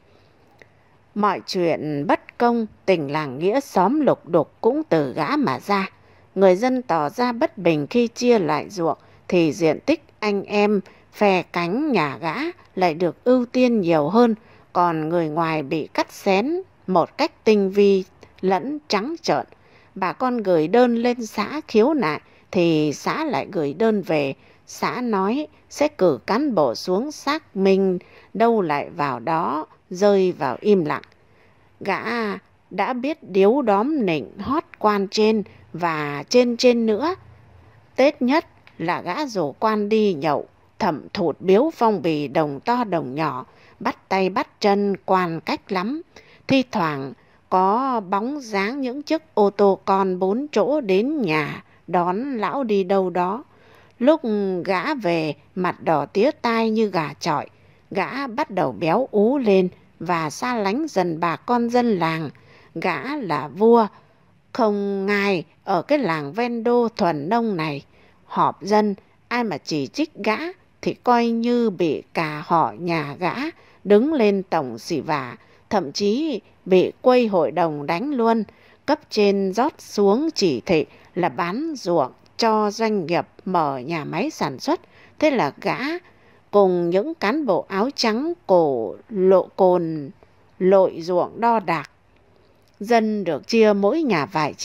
Mọi chuyện bất công, tình làng nghĩa xóm lục đục cũng từ gã mà ra. Người dân tỏ ra bất bình khi chia lại ruộng thì diện tích anh em phe cánh nhà gã lại được ưu tiên nhiều hơn, còn người ngoài bị cắt xén một cách tinh vi lẫn trắng trợn. Bà con gửi đơn lên xã khiếu nại thì xã lại gửi đơn về. Xã nói sẽ cử cán bộ xuống xác minh, đâu lại vào đó, rơi vào im lặng. Gã đã biết điếu đóm nịnh hót quan trên và trên nữa. Tết nhất là gã rủ quan đi nhậu, thẩm thụt biếu phong bì đồng to đồng nhỏ, bắt tay bắt chân quan cách lắm. Thi thoảng có bóng dáng những chiếc ô tô con 4 chỗ đến nhà đón lão đi đâu đó. Lúc gã về, mặt đỏ tía tai như gà chọi, gã bắt đầu béo ú lên và xa lánh dần bà con dân làng. Gã là vua không ngai ở cái làng ven đô thuần nông này. Họp dân, ai mà chỉ trích gã thì coi như bị cả họ nhà gã đứng lên tổng xỉ vả, thậm chí bị quây hội đồng đánh luôn. Cấp trên rót xuống chỉ thị là bán ruộng cho doanh nghiệp mở nhà máy sản xuất. Thế là gã cùng những cán bộ áo trắng cổ lộ cồn lội ruộng đo đạc. Dân được chia mỗi nhà vài triệu,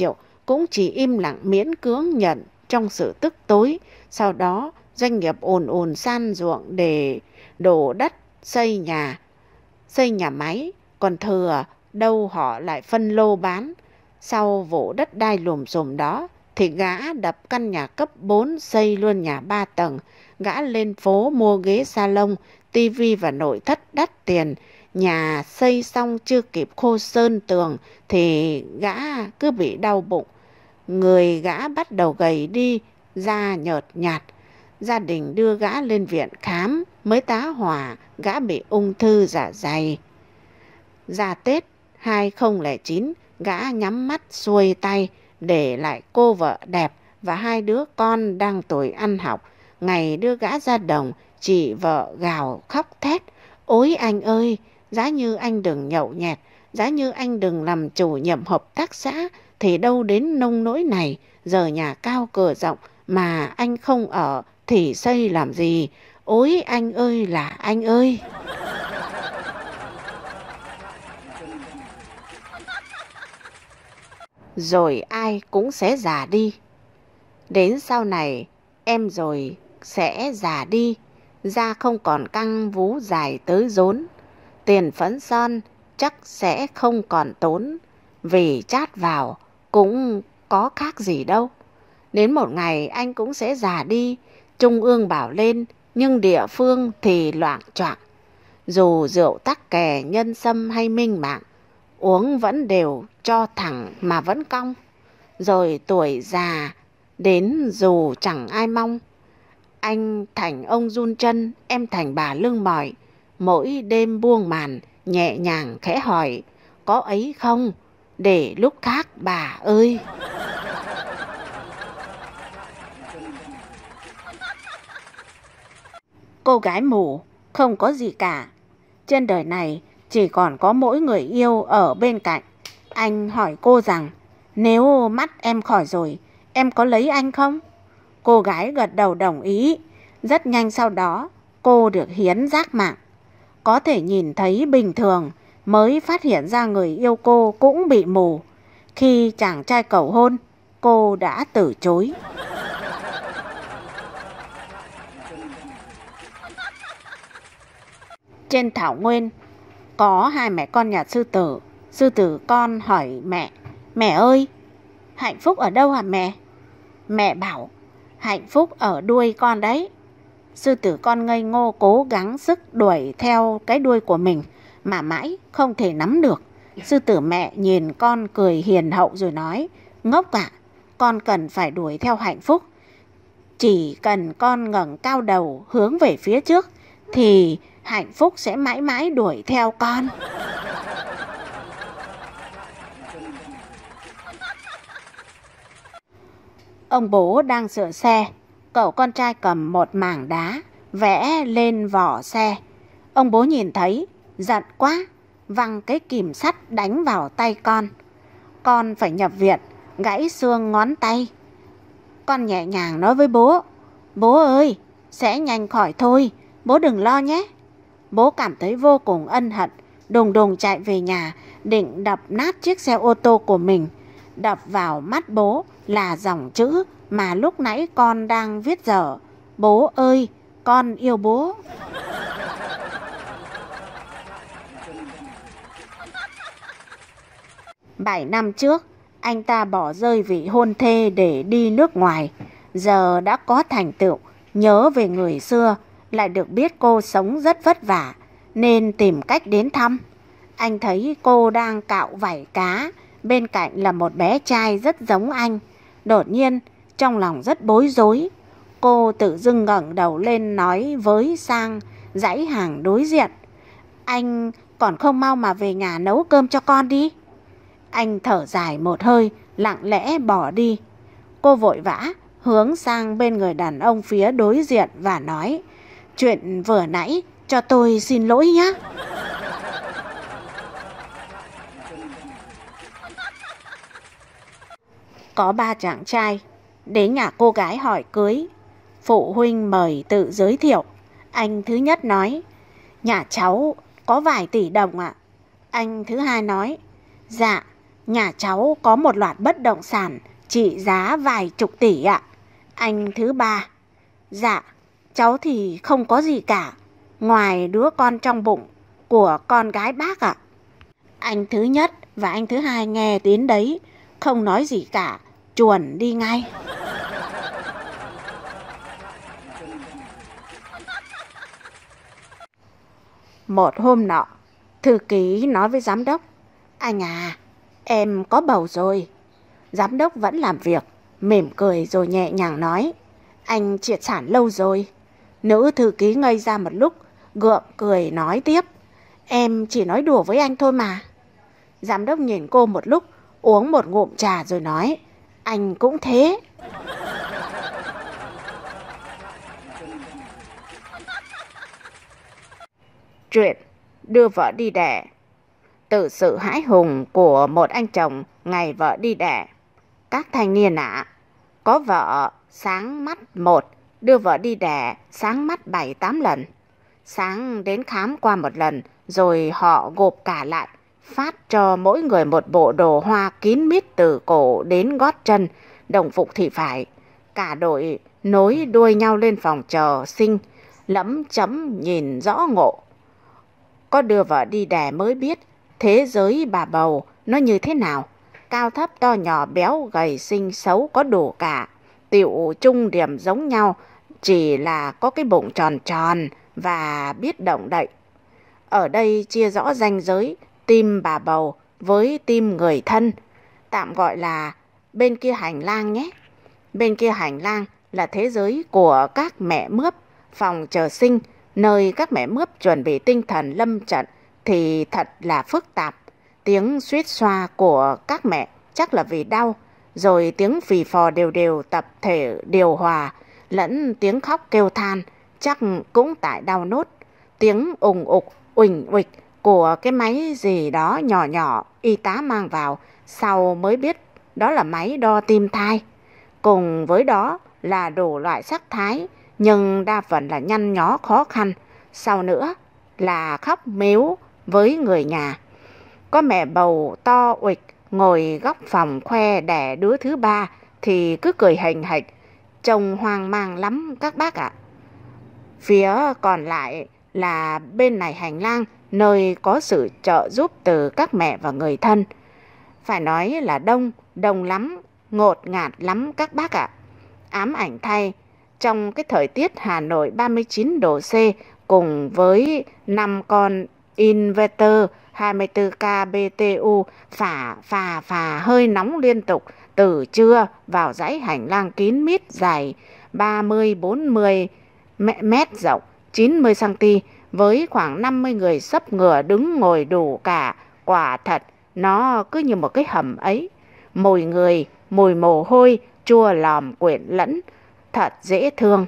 cũng chỉ im lặng miễn cưỡng nhận trong sự tức tối. Sau đó doanh nghiệp ồn ồn san ruộng để đổ đất xây nhà máy, còn thừa đâu họ lại phân lô bán. Sau vụ đất đai lùm xùm đó thì gã đập căn nhà cấp 4 xây luôn nhà 3 tầng. Gã lên phố mua ghế salon, tivi và nội thất đắt tiền. Nhà xây xong chưa kịp khô sơn tường thì gã cứ bị đau bụng. Người gã bắt đầu gầy đi, da nhợt nhạt. Gia đình đưa gã lên viện khám, mới tá hỏa gã bị ung thư dạ dày. Ra Tết 2009, gã nhắm mắt xuôi tay, để lại cô vợ đẹp và 2 đứa con đang tuổi ăn học. Ngày đưa gã ra đồng, chị vợ gào khóc thét: "Ôi anh ơi, giá như anh đừng nhậu nhẹt, giá như anh đừng làm chủ nhiệm hợp tác xã thì đâu đến nông nỗi này. Giờ nhà cao cửa rộng mà anh không ở thì xây làm gì? Ôi anh ơi là anh ơi." Rồi ai cũng sẽ già đi. Đến sau này em rồi sẽ già đi, da không còn căng vú dài tới rốn. Tiền phấn son chắc sẽ không còn tốn, vì chát vào cũng có khác gì đâu. Đến một ngày anh cũng sẽ già đi, trung ương bảo lên nhưng địa phương thì loạng choạng. Dù rượu tắc kè, nhân sâm hay minh mạng, uống vẫn đều cho thẳng mà vẫn cong. Rồi tuổi già đến dù chẳng ai mong. Anh thành ông run chân, em thành bà lưng mỏi. Mỗi đêm buông màn nhẹ nhàng khẽ hỏi: "Có ấy không? Để lúc khác bà ơi." Cô gái mù không có gì cả. Trên đời này chỉ còn có mỗi người yêu ở bên cạnh. Anh hỏi cô rằng: "Nếu mắt em khỏi rồi, em có lấy anh không?" Cô gái gật đầu đồng ý. Rất nhanh sau đó, cô được hiến giác mạc. Có thể nhìn thấy bình thường, mới phát hiện ra người yêu cô cũng bị mù. Khi chàng trai cầu hôn, cô đã từ chối. Trên thảo nguyên, có 2 mẹ con nhà sư tử. Sư tử con hỏi mẹ: "Mẹ ơi, hạnh phúc ở đâu hả mẹ?" Mẹ bảo: "Hạnh phúc ở đuôi con đấy." Sư tử con ngây ngô cố gắng sức đuổi theo cái đuôi của mình mà mãi không thể nắm được. Sư tử mẹ nhìn con cười hiền hậu rồi nói: "Ngốc ạ, con cần phải đuổi theo hạnh phúc. Chỉ cần con ngẩng cao đầu hướng về phía trước thì hạnh phúc sẽ mãi mãi đuổi theo con." Ông bố đang sửa xe. Cậu con trai cầm một mảng đá vẽ lên vỏ xe. Ông bố nhìn thấy, giận quá, văng cái kìm sắt đánh vào tay con. Con phải nhập viện, gãy xương ngón tay. Con nhẹ nhàng nói với bố: "Bố ơi, sẽ nhanh khỏi thôi, bố đừng lo nhé." Bố cảm thấy vô cùng ân hận, đùng đùng chạy về nhà, định đập nát chiếc xe ô tô của mình. Đập vào mắt bố là dòng chữ mà lúc nãy con đang viết dở: "Bố ơi, con yêu bố." Bảy năm trước, anh ta bỏ rơi vị hôn thê để đi nước ngoài. Giờ đã có thành tựu, nhớ về người xưa, lại được biết cô sống rất vất vả, nên tìm cách đến thăm. Anh thấy cô đang cạo vảy cá, bên cạnh là một bé trai rất giống anh. Đột nhiên, trong lòng rất bối rối. Cô tự dưng ngẩng đầu lên nói với sang dãy hàng đối diện: "Anh còn không mau mà về nhà nấu cơm cho con đi." Anh thở dài một hơi, lặng lẽ bỏ đi. Cô vội vã hướng sang bên người đàn ông phía đối diện và nói: "Chuyện vừa nãy cho tôi xin lỗi nhé." Có 3 chàng trai đến nhà cô gái hỏi cưới. Phụ huynh mời tự giới thiệu. Anh thứ nhất nói: "Nhà cháu có vài tỷ đồng ạ." Anh thứ hai nói: "Dạ, nhà cháu có một loạt bất động sản trị giá vài chục tỷ ạ. Anh thứ ba: Dạ, cháu thì không có gì cả, ngoài đứa con trong bụng của con gái bác ạ. Anh thứ nhất và anh thứ hai nghe đến đấy, không nói gì cả, chuồn đi ngay. Một hôm nọ, thư ký nói với giám đốc: Anh à, em có bầu rồi. Giám đốc vẫn làm việc, mỉm cười rồi nhẹ nhàng nói: Anh triệt sản lâu rồi. Nữ thư ký ngây ra một lúc, gượng cười nói tiếp: Em chỉ nói đùa với anh thôi mà. Giám đốc nhìn cô một lúc, uống một ngụm trà rồi nói: Anh cũng thế. Chuyện đưa vợ đi đẻ. Tự sự hãi hùng của một anh chồng ngày vợ đi đẻ. Các thanh niên ạ, có vợ sáng mắt một, đưa vợ đi đẻ sáng mắt 7-8 lần. Sáng đến khám qua một lần, rồi họ gộp cả lại, phát cho mỗi người một bộ đồ hoa kín mít từ cổ đến gót chân, đồng phục thì phải. Cả đội nối đuôi nhau lên phòng chờ sinh, lẫm chấm nhìn rõ ngộ. Có đưa vợ đi đẻ mới biết thế giới bà bầu nó như thế nào. Cao thấp to nhỏ béo gầy xinh xấu có đủ cả. Tiểu chung điểm giống nhau, chỉ là có cái bụng tròn tròn và biết động đậy. Ở đây chia rõ ranh giới tim bà bầu với tim người thân, tạm gọi là bên kia hành lang nhé. Bên kia hành lang là thế giới của các mẹ mướp, phòng chờ sinh, nơi các mẹ mướp chuẩn bị tinh thần lâm trận thì thật là phức tạp. Tiếng suýt xoa của các mẹ chắc là vì đau, rồi tiếng phì phò đều đều tập thể điều hòa, lẫn tiếng khóc kêu than chắc cũng tại đau nốt. Tiếng ùng ục, uỳnh uịch của cái máy gì đó nhỏ nhỏ y tá mang vào, sau mới biết đó là máy đo tim thai. Cùng với đó là đủ loại sắc thái, nhưng đa phần là nhăn nhó khó khăn. Sau nữa là khóc mếu với người nhà. Có mẹ bầu to uịch ngồi góc phòng khoe đẻ đứa thứ ba thì cứ cười hình hạch, trông hoang mang lắm các bác ạ. Phía còn lại là bên này hành lang, nơi có sự trợ giúp từ các mẹ và người thân. Phải nói là đông lắm, ngột ngạt lắm các bác ạ. Ám ảnh thay, trong cái thời tiết Hà Nội 39 độ C cùng với 5 con inverter 24K BTU phà hơi nóng liên tục từ trưa vào dãy hành lang kín mít dài 30-40 mét rộng 90 cm với khoảng 50 người xấp ngửa đứng ngồi đủ cả. Quả thật nó cứ như một cái hầm ấy, mùi người, mùi mồ hôi chua lòm quyện lẫn, thật dễ thương.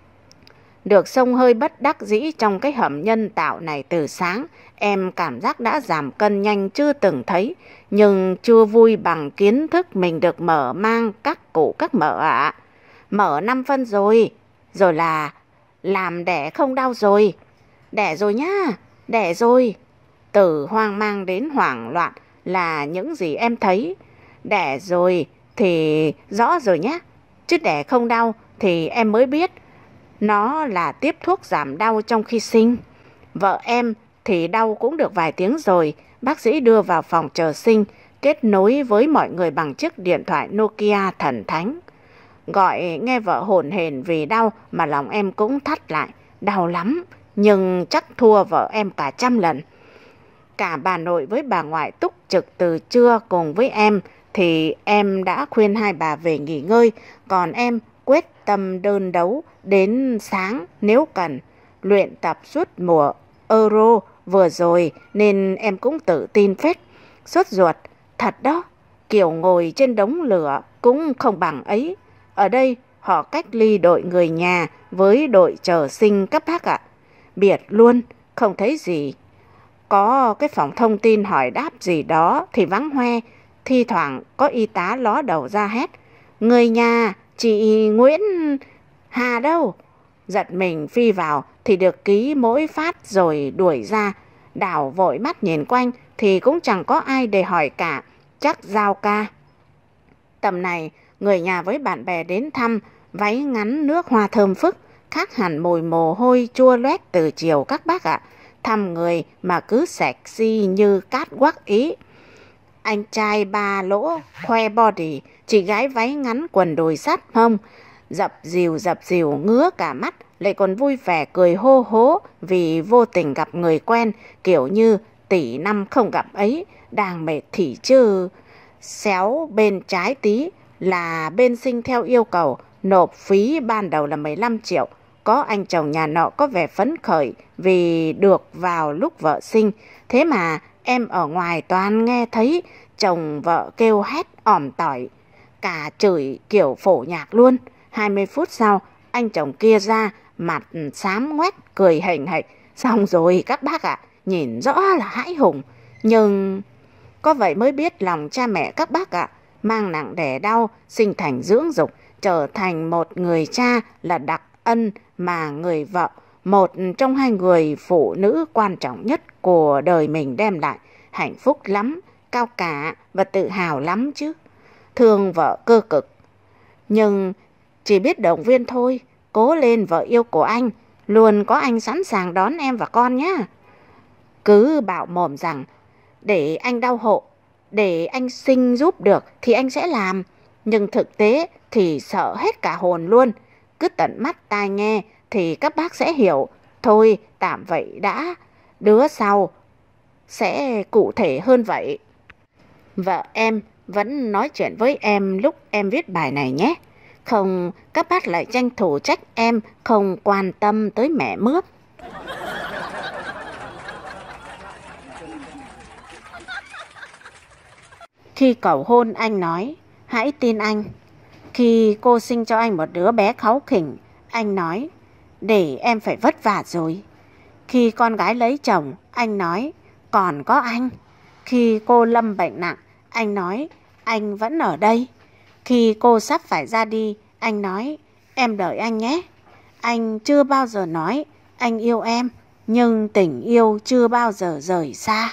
Được xông hơi bất đắc dĩ trong cái hầm nhân tạo này từ sáng, em cảm giác đã giảm cân nhanh chưa từng thấy, nhưng chưa vui bằng kiến thức mình được mở mang các cụ các mợ ạ. Mở 5 phân rồi là làm đẻ không đau rồi. Đẻ rồi nhá, đẻ rồi. Từ hoang mang đến hoảng loạn là những gì em thấy. Đẻ rồi thì rõ rồi nhá, chứ đẻ không đau thì em mới biết nó là tiếp thuốc giảm đau trong khi sinh. Vợ em thì đau cũng được vài tiếng rồi. Bác sĩ đưa vào phòng chờ sinh, kết nối với mọi người bằng chiếc điện thoại Nokia thần thánh. Gọi nghe vợ hổn hển vì đau mà lòng em cũng thắt lại. Đau lắm, nhưng chắc thua vợ em cả 100 lần. Cả bà nội với bà ngoại túc trực từ trưa cùng với em thì em đã khuyên hai bà về nghỉ ngơi, còn em quyết tâm đơn đấu đến sáng nếu cần. Luyện tập suốt mùa Euro vừa rồi nên em cũng tự tin phết. Sốt ruột thật đó, kiểu ngồi trên đống lửa cũng không bằng ấy. Ở đây họ cách ly đội người nhà với đội chờ sinh các bác ạ. Biệt luôn, không thấy gì. Có cái phòng thông tin hỏi đáp gì đó thì vắng hoe. Thi thoảng có y tá ló đầu ra hét: Người nhà chị Nguyễn Hà đâu? Giật mình phi vào thì được ký mỗi phát rồi đuổi ra. Đảo vội mắt nhìn quanh thì cũng chẳng có ai để hỏi cả, chắc giao ca. Tầm này người nhà với bạn bè đến thăm, váy ngắn nước hoa thơm phức, khác hẳn mùi mồ hôi chua loét từ chiều các bác ạ. Thăm người mà cứ sexy như cát quắc Ý. Anh trai ba lỗ khoe body, chị gái váy ngắn quần đùi sắt hông, dập dìu ngứa cả mắt, lại còn vui vẻ cười hô hố vì vô tình gặp người quen, kiểu như tỷ năm không gặp ấy, đang mệt thì chứ. Xéo bên trái tí là bên sinh theo yêu cầu, nộp phí ban đầu là 15 triệu. Có anh chồng nhà nọ có vẻ phấn khởi vì được vào lúc vợ sinh. Thế mà em ở ngoài toàn nghe thấy chồng vợ kêu hét ỏm tỏi, cả chửi kiểu phổ nhạc luôn. 20 phút sau, anh chồng kia ra, mặt xám ngoét, cười hềnh hệch. Xong rồi các bác ạ, nhìn rõ là hãi hùng. Nhưng có vậy mới biết lòng cha mẹ các bác ạ. Mang nặng đẻ đau, sinh thành dưỡng dục, trở thành một người cha là đặc ân mà người vợ, một trong hai người phụ nữ quan trọng nhất của đời mình đem lại. Hạnh phúc lắm, cao cả và tự hào lắm chứ. Thương vợ cơ cực, nhưng chỉ biết động viên thôi. Cố lên vợ yêu của anh, luôn có anh sẵn sàng đón em và con nhé. Cứ bảo mồm rằng để anh đau hộ, để anh sinh giúp được thì anh sẽ làm. Nhưng thực tế thì sợ hết cả hồn luôn. Cứ tận mắt tai nghe thì các bác sẽ hiểu. Thôi tạm vậy đã, đứa sau sẽ cụ thể hơn vậy. Vợ em vẫn nói chuyện với em lúc em viết bài này nhé. Không các bác lại tranh thủ trách em không quan tâm tới mẹ mướp. Khi cầu hôn anh nói, hãy tin anh. Khi cô sinh cho anh một đứa bé kháu khỉnh, anh nói, để em phải vất vả rồi. Khi con gái lấy chồng, anh nói, còn có anh. Khi cô lâm bệnh nặng, anh nói, anh vẫn ở đây. Khi cô sắp phải ra đi, anh nói, em đợi anh nhé. Anh chưa bao giờ nói, anh yêu em, nhưng tình yêu chưa bao giờ rời xa.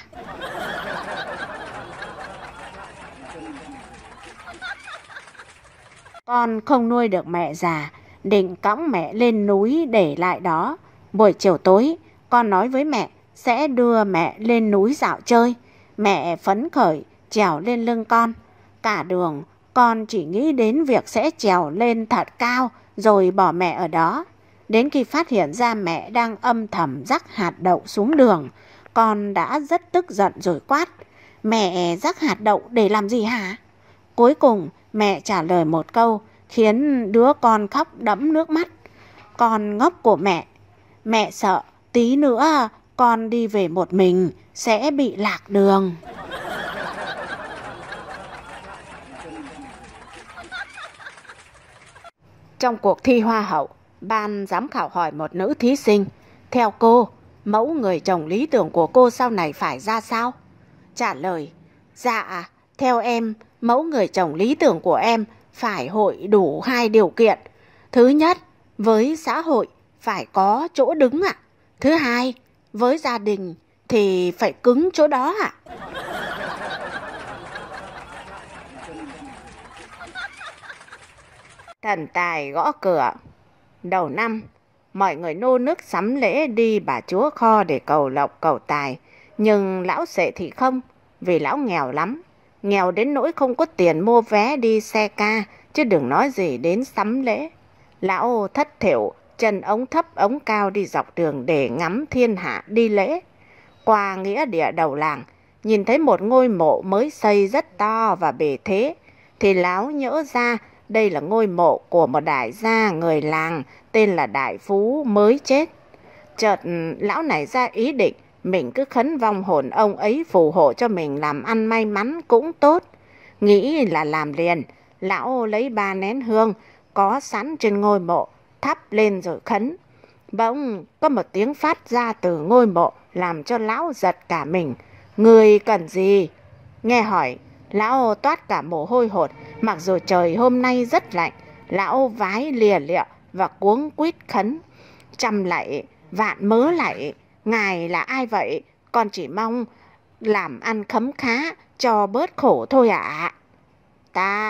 Con không nuôi được mẹ già, định cõng mẹ lên núi để lại đó. Buổi chiều tối, con nói với mẹ sẽ đưa mẹ lên núi dạo chơi. Mẹ phấn khởi trèo lên lưng con. Cả đường, con chỉ nghĩ đến việc sẽ trèo lên thật cao rồi bỏ mẹ ở đó. Đến khi phát hiện ra mẹ đang âm thầm rắc hạt đậu xuống đường, con đã rất tức giận rồi quát, mẹ rắc hạt đậu để làm gì hả? Cuối cùng mẹ trả lời một câu khiến đứa con khóc đẫm nước mắt. Con ngốc của mẹ sợ tí nữa con đi về một mình sẽ bị lạc đường. Trong cuộc thi Hoa hậu, ban giám khảo hỏi một nữ thí sinh, theo cô, mẫu người chồng lý tưởng của cô sau này phải ra sao? Trả lời, dạ, theo em, mẫu người chồng lý tưởng của em phải hội đủ 2 điều kiện. Thứ nhất, với xã hội phải có chỗ đứng ạ. Thứ hai, với gia đình thì phải cứng chỗ đó ạ. Thần tài gõ cửa. Đầu năm, mọi người nô nức sắm lễ đi bà chúa kho để cầu lộc cầu tài. Nhưng lão Sệ thì không, vì lão nghèo lắm. Nghèo đến nỗi không có tiền mua vé đi xe ca, chứ đừng nói gì đến sắm lễ. Lão thất thểu, chân ống thấp ống cao đi dọc đường để ngắm thiên hạ đi lễ. Qua nghĩa địa đầu làng, nhìn thấy một ngôi mộ mới xây rất to và bề thế, thì lão nhớ ra đây là ngôi mộ của một đại gia người làng tên là Đại Phú mới chết. Chợt lão nảy ra ý định mình cứ khấn vong hồn ông ấy phù hộ cho mình làm ăn may mắn cũng tốt. Nghĩ là làm liền, lão lấy 3 nén hương có sẵn trên ngôi mộ, thắp lên rồi khấn. Bỗng có một tiếng phát ra từ ngôi mộ làm cho lão giật cả mình. Người cần gì? Nghe hỏi, lão toát cả mồ hôi hột. Mặc dù trời hôm nay rất lạnh, lão vái lìa lịa và cuống quýt khấn. Trăm lạy, vạn mớ lạy, ngài là ai vậy? Con chỉ mong làm ăn khấm khá cho bớt khổ thôi ạ. Ta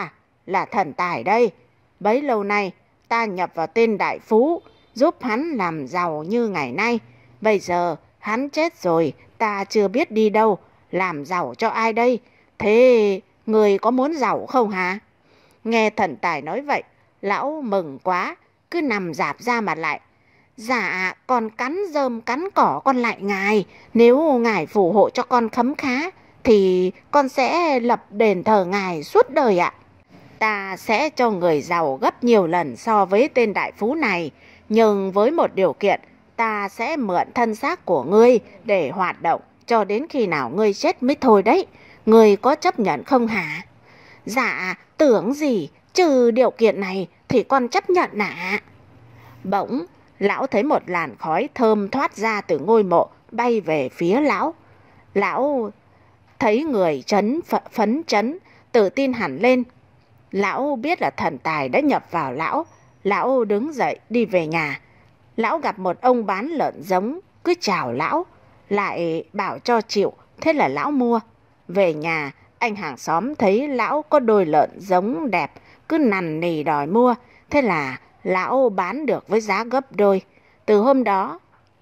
là thần tài đây. Bấy lâu nay ta nhập vào tên đại phú, giúp hắn làm giàu như ngày nay. Bây giờ hắn chết rồi, ta chưa biết đi đâu, làm giàu cho ai đây? Thế người có muốn giàu không hả? Nghe thần tài nói vậy, lão mừng quá, cứ nằm rạp ra mặt lại. Dạ, con cắn rơm cắn cỏ con lại ngài. Nếu ngài phù hộ cho con khấm khá, thì con sẽ lập đền thờ ngài suốt đời ạ. Ta sẽ cho người giàu gấp nhiều lần so với tên đại phú này. Nhưng với một điều kiện, ta sẽ mượn thân xác của ngươi để hoạt động cho đến khi nào ngươi chết mới thôi đấy. Ngươi có chấp nhận không hả? Dạ, tưởng gì, trừ điều kiện này thì con chấp nhận ạ. Bỗng, lão thấy một làn khói thơm thoát ra từ ngôi mộ bay về phía lão. Lão thấy người phấn chấn, tự tin hẳn lên. Lão biết là thần tài đã nhập vào lão. Lão đứng dậy đi về nhà. Lão gặp một ông bán lợn giống, cứ chào lão, lại bảo cho chịu, thế là lão mua. Về nhà, anh hàng xóm thấy lão có đôi lợn giống đẹp, cứ nằn nì đòi mua, thế là lão bán được với giá gấp đôi. Từ hôm đó,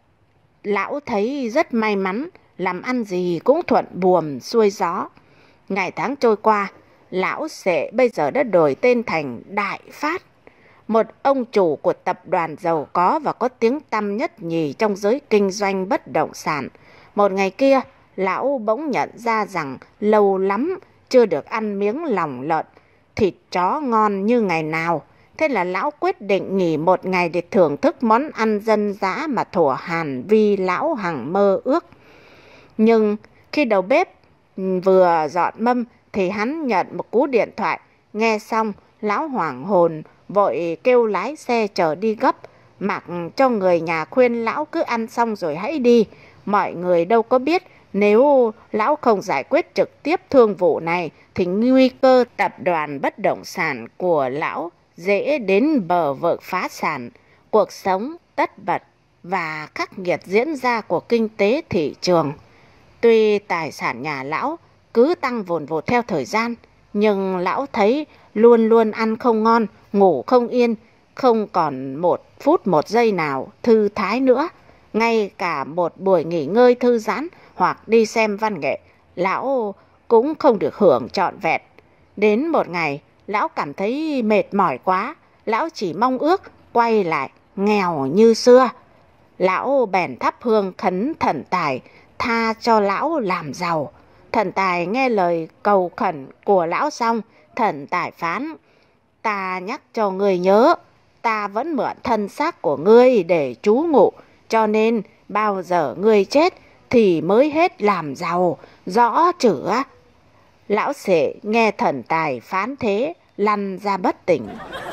lão thấy rất may mắn, làm ăn gì cũng thuận buồm xuôi gió. Ngày tháng trôi qua, lão Sệ bây giờ đã đổi tên thành Đại Phát, một ông chủ của tập đoàn giàu có và có tiếng tăm nhất nhì trong giới kinh doanh bất động sản. Một ngày kia, lão bỗng nhận ra rằng lâu lắm chưa được ăn miếng lòng lợn, thịt chó ngon như ngày nào. Thế là lão quyết định nghỉ một ngày để thưởng thức món ăn dân dã mà thuở Hàn Vi lão hằng mơ ước. Nhưng khi đầu bếp vừa dọn mâm thì hắn nhận một cú điện thoại. Nghe xong, lão hoảng hồn, vội kêu lái xe chở đi gấp, mặc cho người nhà khuyên lão cứ ăn xong rồi hãy đi. Mọi người đâu có biết nếu lão không giải quyết trực tiếp thương vụ này thì nguy cơ tập đoàn bất động sản của lão dễ đến bờ vực phá sản. Cuộc sống tất bật và khắc nghiệt diễn ra của kinh tế thị trường. Tuy tài sản nhà lão cứ tăng vồn vột theo thời gian, nhưng lão thấy luôn luôn ăn không ngon, ngủ không yên, không còn một phút một giây nào thư thái nữa. Ngay cả một buổi nghỉ ngơi thư giãn hoặc đi xem văn nghệ, lão cũng không được hưởng trọn vẹn. Đến một ngày, lão cảm thấy mệt mỏi quá, lão chỉ mong ước quay lại nghèo như xưa. Lão bèn thắp hương khấn thần tài tha cho lão làm giàu. Thần tài nghe lời cầu khẩn của lão xong, thần tài phán: ta nhắc cho ngươi nhớ, ta vẫn mượn thân xác của ngươi để trú ngụ, cho nên bao giờ ngươi chết thì mới hết làm giàu, rõ chửa? Lão Sệ nghe thần tài phán thế, lăn ra bất tỉnh.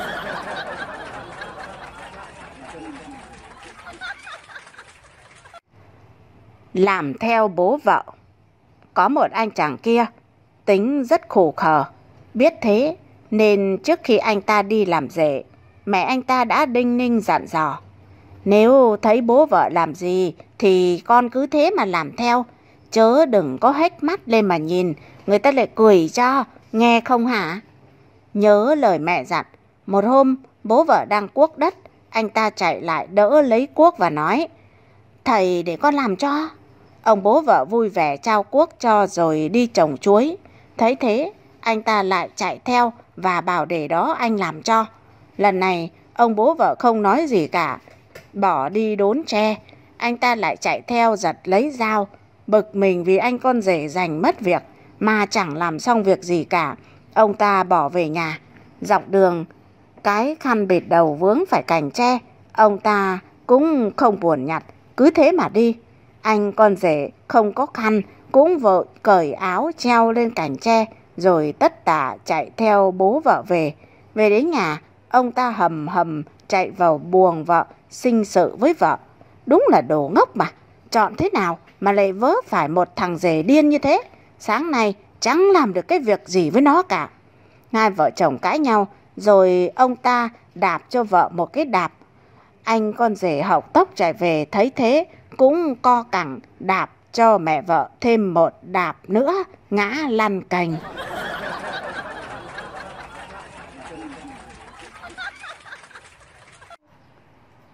Làm theo bố vợ. Có một anh chàng kia, tính rất khù khờ. Biết thế nên trước khi anh ta đi làm rể, mẹ anh ta đã đinh ninh dặn dò: nếu thấy bố vợ làm gì thì con cứ thế mà làm theo, chớ đừng có hếch mắt lên mà nhìn, người ta lại cười cho, nghe không hả? Nhớ lời mẹ dặn, một hôm bố vợ đang cuốc đất, anh ta chạy lại đỡ lấy cuốc và nói: thầy để con làm cho. Ông bố vợ vui vẻ trao cuốc cho rồi đi trồng chuối. Thấy thế, anh ta lại chạy theo và bảo để đó anh làm cho. Lần này, ông bố vợ không nói gì cả, bỏ đi đốn tre. Anh ta lại chạy theo giật lấy dao, bực mình vì anh con rể giành mất việc mà chẳng làm xong việc gì cả. Ông ta bỏ về nhà. Dọc đường, cái khăn bịt đầu vướng phải cành tre, ông ta cũng không buồn nhặt, cứ thế mà đi. Anh con rể không có khăn cũng vội cởi áo treo lên cành tre, rồi tất tả chạy theo bố vợ về. Về đến nhà, ông ta hầm hầm chạy vào buồng vợ sinh sự với vợ. Đúng là đồ ngốc mà, chọn thế nào mà lại vớ phải một thằng rể điên như thế. Sáng nay chẳng làm được cái việc gì với nó cả. Hai vợ chồng cãi nhau, rồi ông ta đạp cho vợ một cái đạp. Anh con rể hộc tốc chạy về thấy thế, cũng co cẳng đạp cho mẹ vợ thêm một đạp nữa, ngã lăn cành.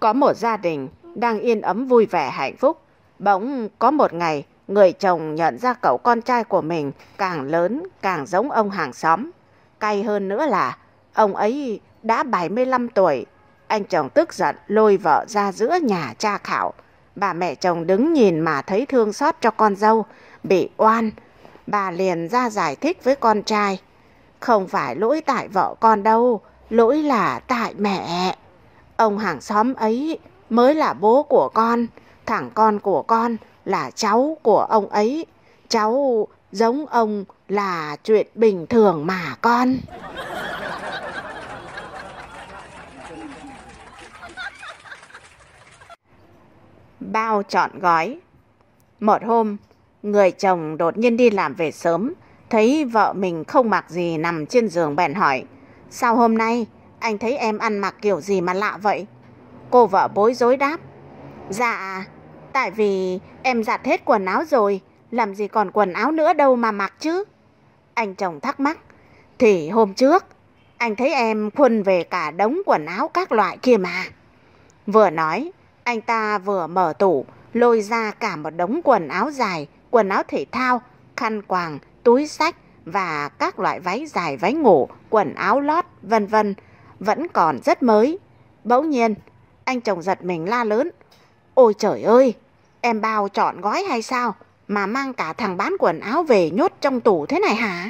Có một gia đình đang yên ấm vui vẻ hạnh phúc. Bỗng có một ngày, người chồng nhận ra cậu con trai của mình càng lớn càng giống ông hàng xóm. Cay hơn nữa là ông ấy đã 75 tuổi. Anh chồng tức giận lôi vợ ra giữa nhà tra khảo. Bà mẹ chồng đứng nhìn mà thấy thương xót cho con dâu bị oan. Bà liền ra giải thích với con trai. Không phải lỗi tại vợ con đâu, lỗi là tại mẹ. Ông hàng xóm ấy mới là bố của con, thằng con của con là cháu của ông ấy. Cháu giống ông là chuyện bình thường mà con. Bao trọn gói. Một hôm, người chồng đột nhiên đi làm về sớm, thấy vợ mình không mặc gì nằm trên giường bèn hỏi. Sao hôm nay anh thấy em ăn mặc kiểu gì mà lạ vậy? Cô vợ bối rối đáp. Dạ, tại vì em giặt hết quần áo rồi, làm gì còn quần áo nữa đâu mà mặc chứ. Anh chồng thắc mắc. Thì hôm trước, anh thấy em khuân về cả đống quần áo các loại kia mà. Vừa nói, anh ta vừa mở tủ, lôi ra cả một đống quần áo dài, quần áo thể thao, khăn quàng, túi xách và các loại váy dài, váy ngủ, quần áo lót, vân vân, vẫn còn rất mới. Bỗng nhiên, anh chồng giật mình la lớn. Ôi trời ơi, em bao trọn gói hay sao mà mang cả thằng bán quần áo về nhốt trong tủ thế này hả?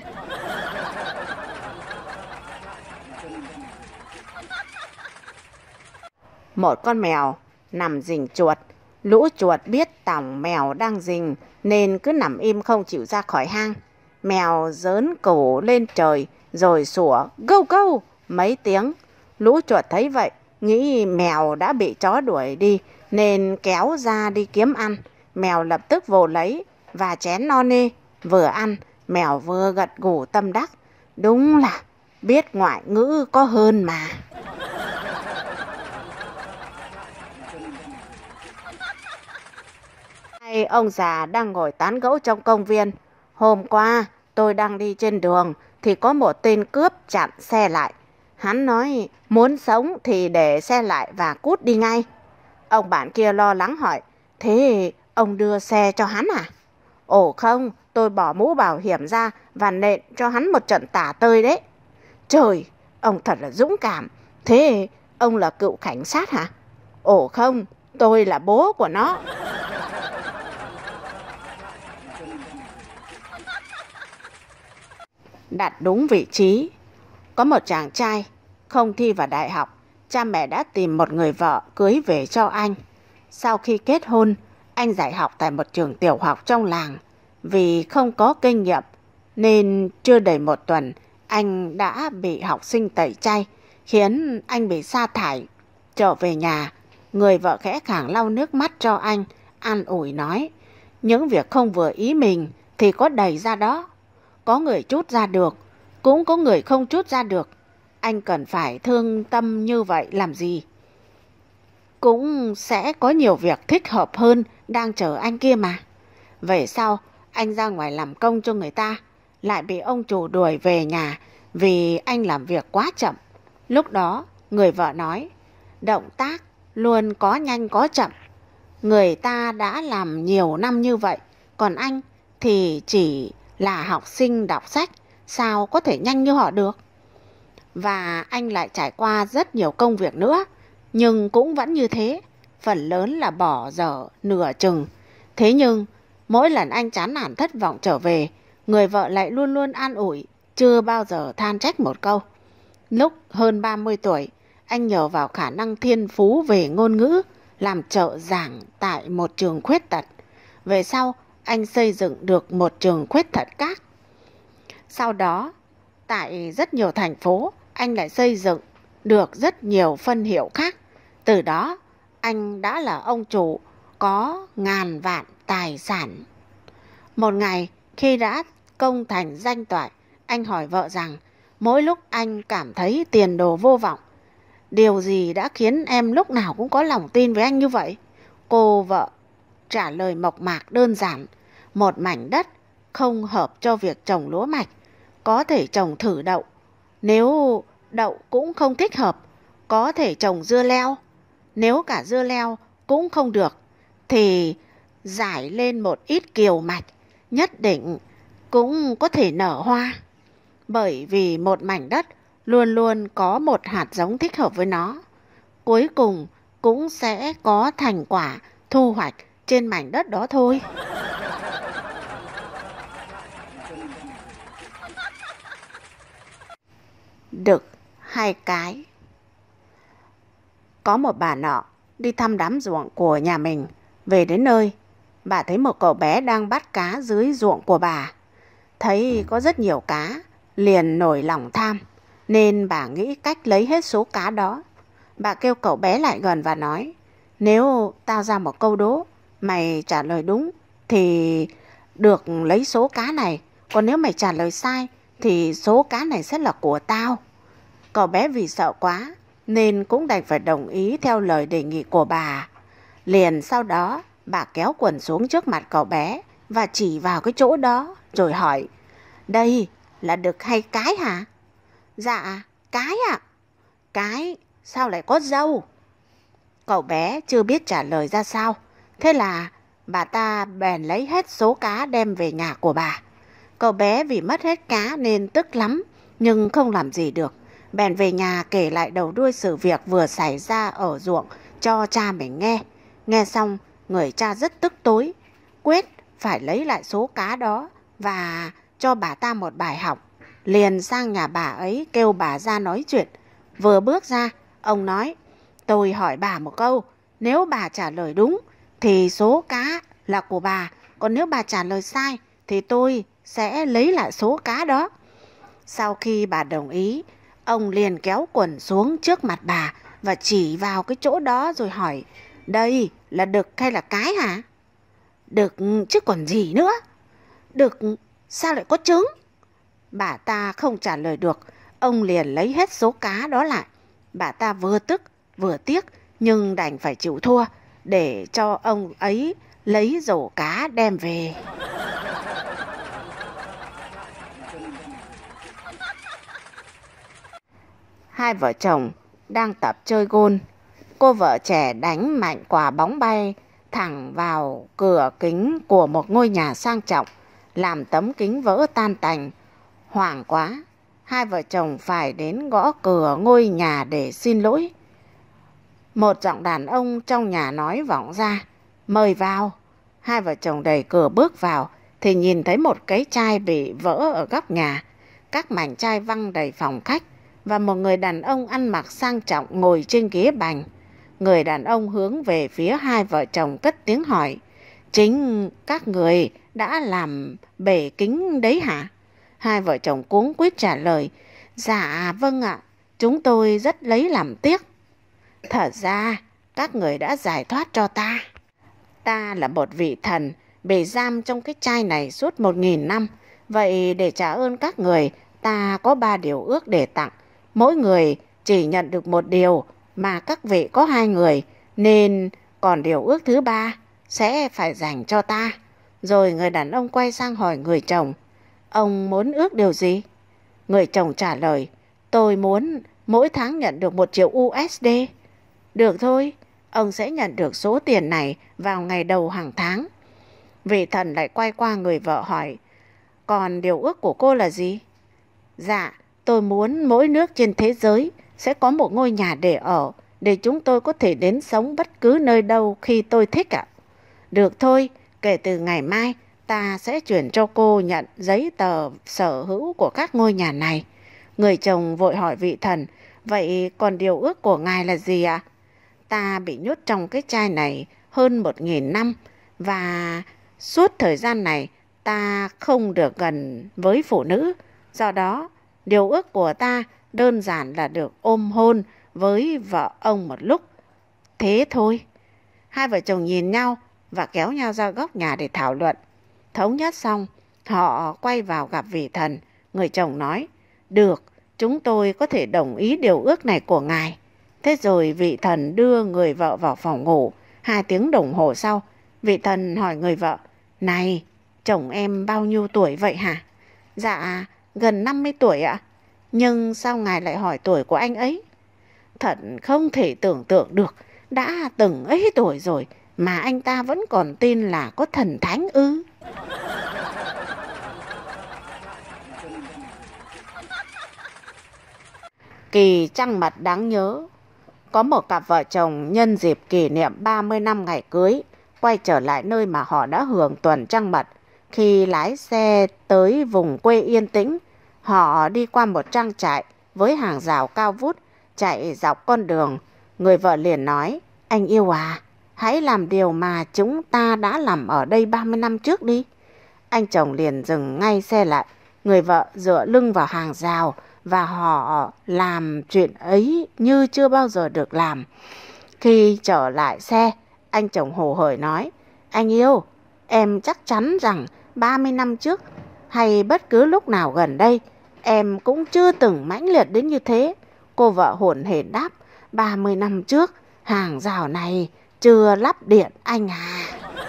Một con mèo nằm rình chuột. Lũ chuột biết tòng mèo đang rình nên cứ nằm im không chịu ra khỏi hang. Mèo giớn cổ lên trời rồi sủa gâu gâu mấy tiếng. Lũ chuột thấy vậy, nghĩ mèo đã bị chó đuổi đi nên kéo ra đi kiếm ăn. Mèo lập tức vồ lấy và chén no nê. Vừa ăn, mèo vừa gật gù tâm đắc. Đúng là biết ngoại ngữ có hơn mà. Hai ông già đang ngồi tán gẫu trong công viên. Hôm qua tôi đang đi trên đường thì có một tên cướp chặn xe lại. Hắn nói muốn sống thì để xe lại và cút đi ngay. Ông bạn kia lo lắng hỏi. Thế ông đưa xe cho hắn à? Ồ không, tôi bỏ mũ bảo hiểm ra và nện cho hắn một trận tả tơi đấy. Trời, ông thật là dũng cảm. Thế ông là cựu cảnh sát hả? Ồ không, tôi là bố của nó. Đặt đúng vị trí. Có một chàng trai không thi vào đại học, cha mẹ đã tìm một người vợ cưới về cho anh. Sau khi kết hôn, anh dạy học tại một trường tiểu học trong làng. Vì không có kinh nghiệm nên chưa đầy một tuần anh đã bị học sinh tẩy chay, khiến anh bị sa thải. Trở về nhà, người vợ khẽ khàng lau nước mắt cho anh, an ủi nói. Những việc không vừa ý mình thì có đầy ra đó. Có người trút ra được, cũng có người không trút ra được. Anh cần phải thương tâm như vậy làm gì? Cũng sẽ có nhiều việc thích hợp hơn đang chờ anh kia mà. Về sau, anh ra ngoài làm công cho người ta, lại bị ông chủ đuổi về nhà vì anh làm việc quá chậm. Lúc đó, người vợ nói, động tác luôn có nhanh có chậm. Người ta đã làm nhiều năm như vậy, còn anh thì chỉ là học sinh đọc sách, sao có thể nhanh như họ được? Và anh lại trải qua rất nhiều công việc nữa, nhưng cũng vẫn như thế, phần lớn là bỏ dở nửa chừng. Thế nhưng, mỗi lần anh chán nản thất vọng trở về, người vợ lại luôn luôn an ủi, chưa bao giờ than trách một câu. Lúc hơn 30 tuổi, anh nhờ vào khả năng thiên phú về ngôn ngữ, làm trợ giảng tại một trường khuyết tật. Về sau, anh xây dựng được một trường khuyết tật khác. Sau đó, tại rất nhiều thành phố, anh lại xây dựng được rất nhiều phân hiệu khác. Từ đó, anh đã là ông chủ có ngàn vạn tài sản. Một ngày, khi đã công thành danh toại, anh hỏi vợ rằng, mỗi lúc anh cảm thấy tiền đồ vô vọng, điều gì đã khiến em lúc nào cũng có lòng tin với anh như vậy? Cô vợ trả lời mộc mạc đơn giản, một mảnh đất không hợp cho việc trồng lúa mạch, có thể trồng thử đậu. Nếu đậu cũng không thích hợp, có thể trồng dưa leo. Nếu cả dưa leo cũng không được thì rải lên một ít kiều mạch, nhất định cũng có thể nở hoa. Bởi vì một mảnh đất luôn luôn có một hạt giống thích hợp với nó. Cuối cùng cũng sẽ có thành quả thu hoạch trên mảnh đất đó thôi. Đực hay cái. Có một bà nọ đi thăm đám ruộng của nhà mình. Về đến nơi, bà thấy một cậu bé đang bắt cá dưới ruộng của bà. Thấy có rất nhiều cá, liền nổi lòng tham, nên bà nghĩ cách lấy hết số cá đó. Bà kêu cậu bé lại gần và nói, nếu tao ra một câu đố, mày trả lời đúng thì được lấy số cá này. Còn nếu mày trả lời sai thì số cá này sẽ là của tao. Cậu bé vì sợ quá nên cũng đành phải đồng ý theo lời đề nghị của bà. Liền sau đó bà kéo quần xuống trước mặt cậu bé và chỉ vào cái chỗ đó rồi hỏi, đây là đực hay cái hả? Dạ, cái ạ. Cái sao lại có râu? Cậu bé chưa biết trả lời ra sao. Thế là bà ta bèn lấy hết số cá đem về nhà của bà. Cậu bé vì mất hết cá nên tức lắm, nhưng không làm gì được. Bèn về nhà kể lại đầu đuôi sự việc vừa xảy ra ở ruộng cho cha mình nghe. Nghe xong, người cha rất tức tối, quyết phải lấy lại số cá đó và cho bà ta một bài học. Liền sang nhà bà ấy kêu bà ra nói chuyện. Vừa bước ra, ông nói, tôi hỏi bà một câu, nếu bà trả lời đúng thì số cá là của bà, còn nếu bà trả lời sai thì tôi sẽ lấy lại số cá đó. Sau khi bà đồng ý, ông liền kéo quần xuống trước mặt bà và chỉ vào cái chỗ đó rồi hỏi, đây là đực hay là cái hả? Đực chứ còn gì nữa. Đực sao lại có trứng? Bà ta không trả lời được, ông liền lấy hết số cá đó lại. Bà ta vừa tức vừa tiếc nhưng đành phải chịu thua để cho ông ấy lấy rổ cá đem về. Hai vợ chồng đang tập chơi gôn. Cô vợ trẻ đánh mạnh quả bóng bay thẳng vào cửa kính của một ngôi nhà sang trọng, làm tấm kính vỡ tan tành. Hoảng quá, hai vợ chồng phải đến gõ cửa ngôi nhà để xin lỗi. Một giọng đàn ông trong nhà nói vọng ra, mời vào. Hai vợ chồng đẩy cửa bước vào thì nhìn thấy một cái chai bị vỡ ở góc nhà. Các mảnh chai văng đầy phòng khách và một người đàn ông ăn mặc sang trọng ngồi trên ghế bành. Người đàn ông hướng về phía hai vợ chồng cất tiếng hỏi, chính các người đã làm bể kính đấy hả? Hai vợ chồng cuống quýt trả lời, dạ vâng ạ, chúng tôi rất lấy làm tiếc. Thật ra các người đã giải thoát cho ta. Ta là một vị thần bị giam trong cái chai này suốt 1000 năm. Vậy để trả ơn các người, ta có 3 điều ước để tặng. Mỗi người chỉ nhận được một điều, mà các vị có 2 người, nên còn điều ước thứ 3 sẽ phải dành cho ta. Rồi người đàn ông quay sang hỏi người chồng, ông muốn ước điều gì? Người chồng trả lời, tôi muốn mỗi tháng nhận được 1 triệu USD. Được thôi, ông sẽ nhận được số tiền này vào ngày đầu hàng tháng. Vị thần lại quay qua người vợ hỏi, còn điều ước của cô là gì? Dạ, tôi muốn mỗi nước trên thế giới sẽ có một ngôi nhà để ở, để chúng tôi có thể đến sống bất cứ nơi đâu khi tôi thích ạ. Được thôi, kể từ ngày mai ta sẽ chuyển cho cô nhận giấy tờ sở hữu của các ngôi nhà này. Người chồng vội hỏi vị thần, vậy còn điều ước của ngài là gì ạ? Ta bị nhốt trong cái chai này hơn 1000 năm và suốt thời gian này ta không được gần với phụ nữ. Do đó, điều ước của ta đơn giản là được ôm hôn với vợ ông một lúc. Thế thôi. Hai vợ chồng nhìn nhau và kéo nhau ra góc nhà để thảo luận. Thống nhất xong, họ quay vào gặp vị thần. Người chồng nói, được, chúng tôi có thể đồng ý điều ước này của ngài. Thế rồi vị thần đưa người vợ vào phòng ngủ. 2 tiếng đồng hồ sau, vị thần hỏi người vợ, này, chồng em bao nhiêu tuổi vậy hả? Dạ, gần 50 tuổi ạ. Nhưng sao ngài lại hỏi tuổi của anh ấy? Thật không thể tưởng tượng được. Đã từng ấy tuổi rồi mà anh ta vẫn còn tin là có thần thánh ư? Kỳ trăng mật đáng nhớ. Có một cặp vợ chồng nhân dịp kỷ niệm 30 năm ngày cưới, quay trở lại nơi mà họ đã hưởng tuần trăng mật. Khi lái xe tới vùng quê yên tĩnh, họ đi qua một trang trại với hàng rào cao vút chạy dọc con đường. Người vợ liền nói, anh yêu à, hãy làm điều mà chúng ta đã làm ở đây 30 năm trước đi. Anh chồng liền dừng ngay xe lại. Người vợ dựa lưng vào hàng rào và họ làm chuyện ấy như chưa bao giờ được làm. Khi trở lại xe, anh chồng hồ hởi nói, anh yêu, em chắc chắn rằng 30 năm trước hay bất cứ lúc nào gần đây, em cũng chưa từng mãnh liệt đến như thế. Cô vợ hổn hển đáp, 30 năm trước, hàng rào này chưa lắp điện anh à.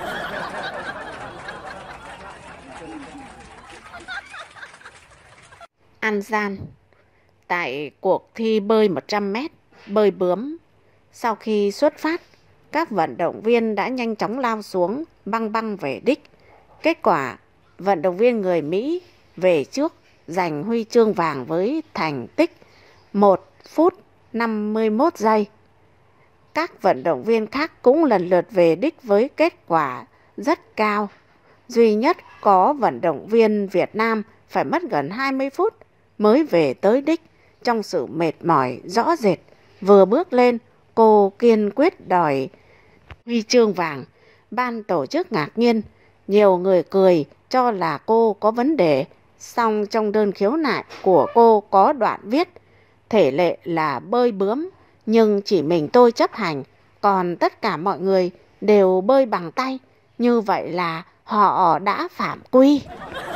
An Giang. Tại cuộc thi bơi 100 m bơi bướm, sau khi xuất phát, các vận động viên đã nhanh chóng lao xuống băng băng về đích. Kết quả, vận động viên người Mỹ về trước giành huy chương vàng với thành tích 1 phút 51 giây. Các vận động viên khác cũng lần lượt về đích với kết quả rất cao. Duy nhất có vận động viên Việt Nam phải mất gần 20 phút mới về tới đích trong sự mệt mỏi rõ rệt. Vừa bước lên, cô kiên quyết đòi huy chương vàng. Ban tổ chức ngạc nhiên, nhiều người cười cho là cô có vấn đề. Song trong đơn khiếu nại của cô có đoạn viết, thể lệ là bơi bướm, nhưng chỉ mình tôi chấp hành, còn tất cả mọi người đều bơi bằng tay. Như vậy là họ đã phạm quy.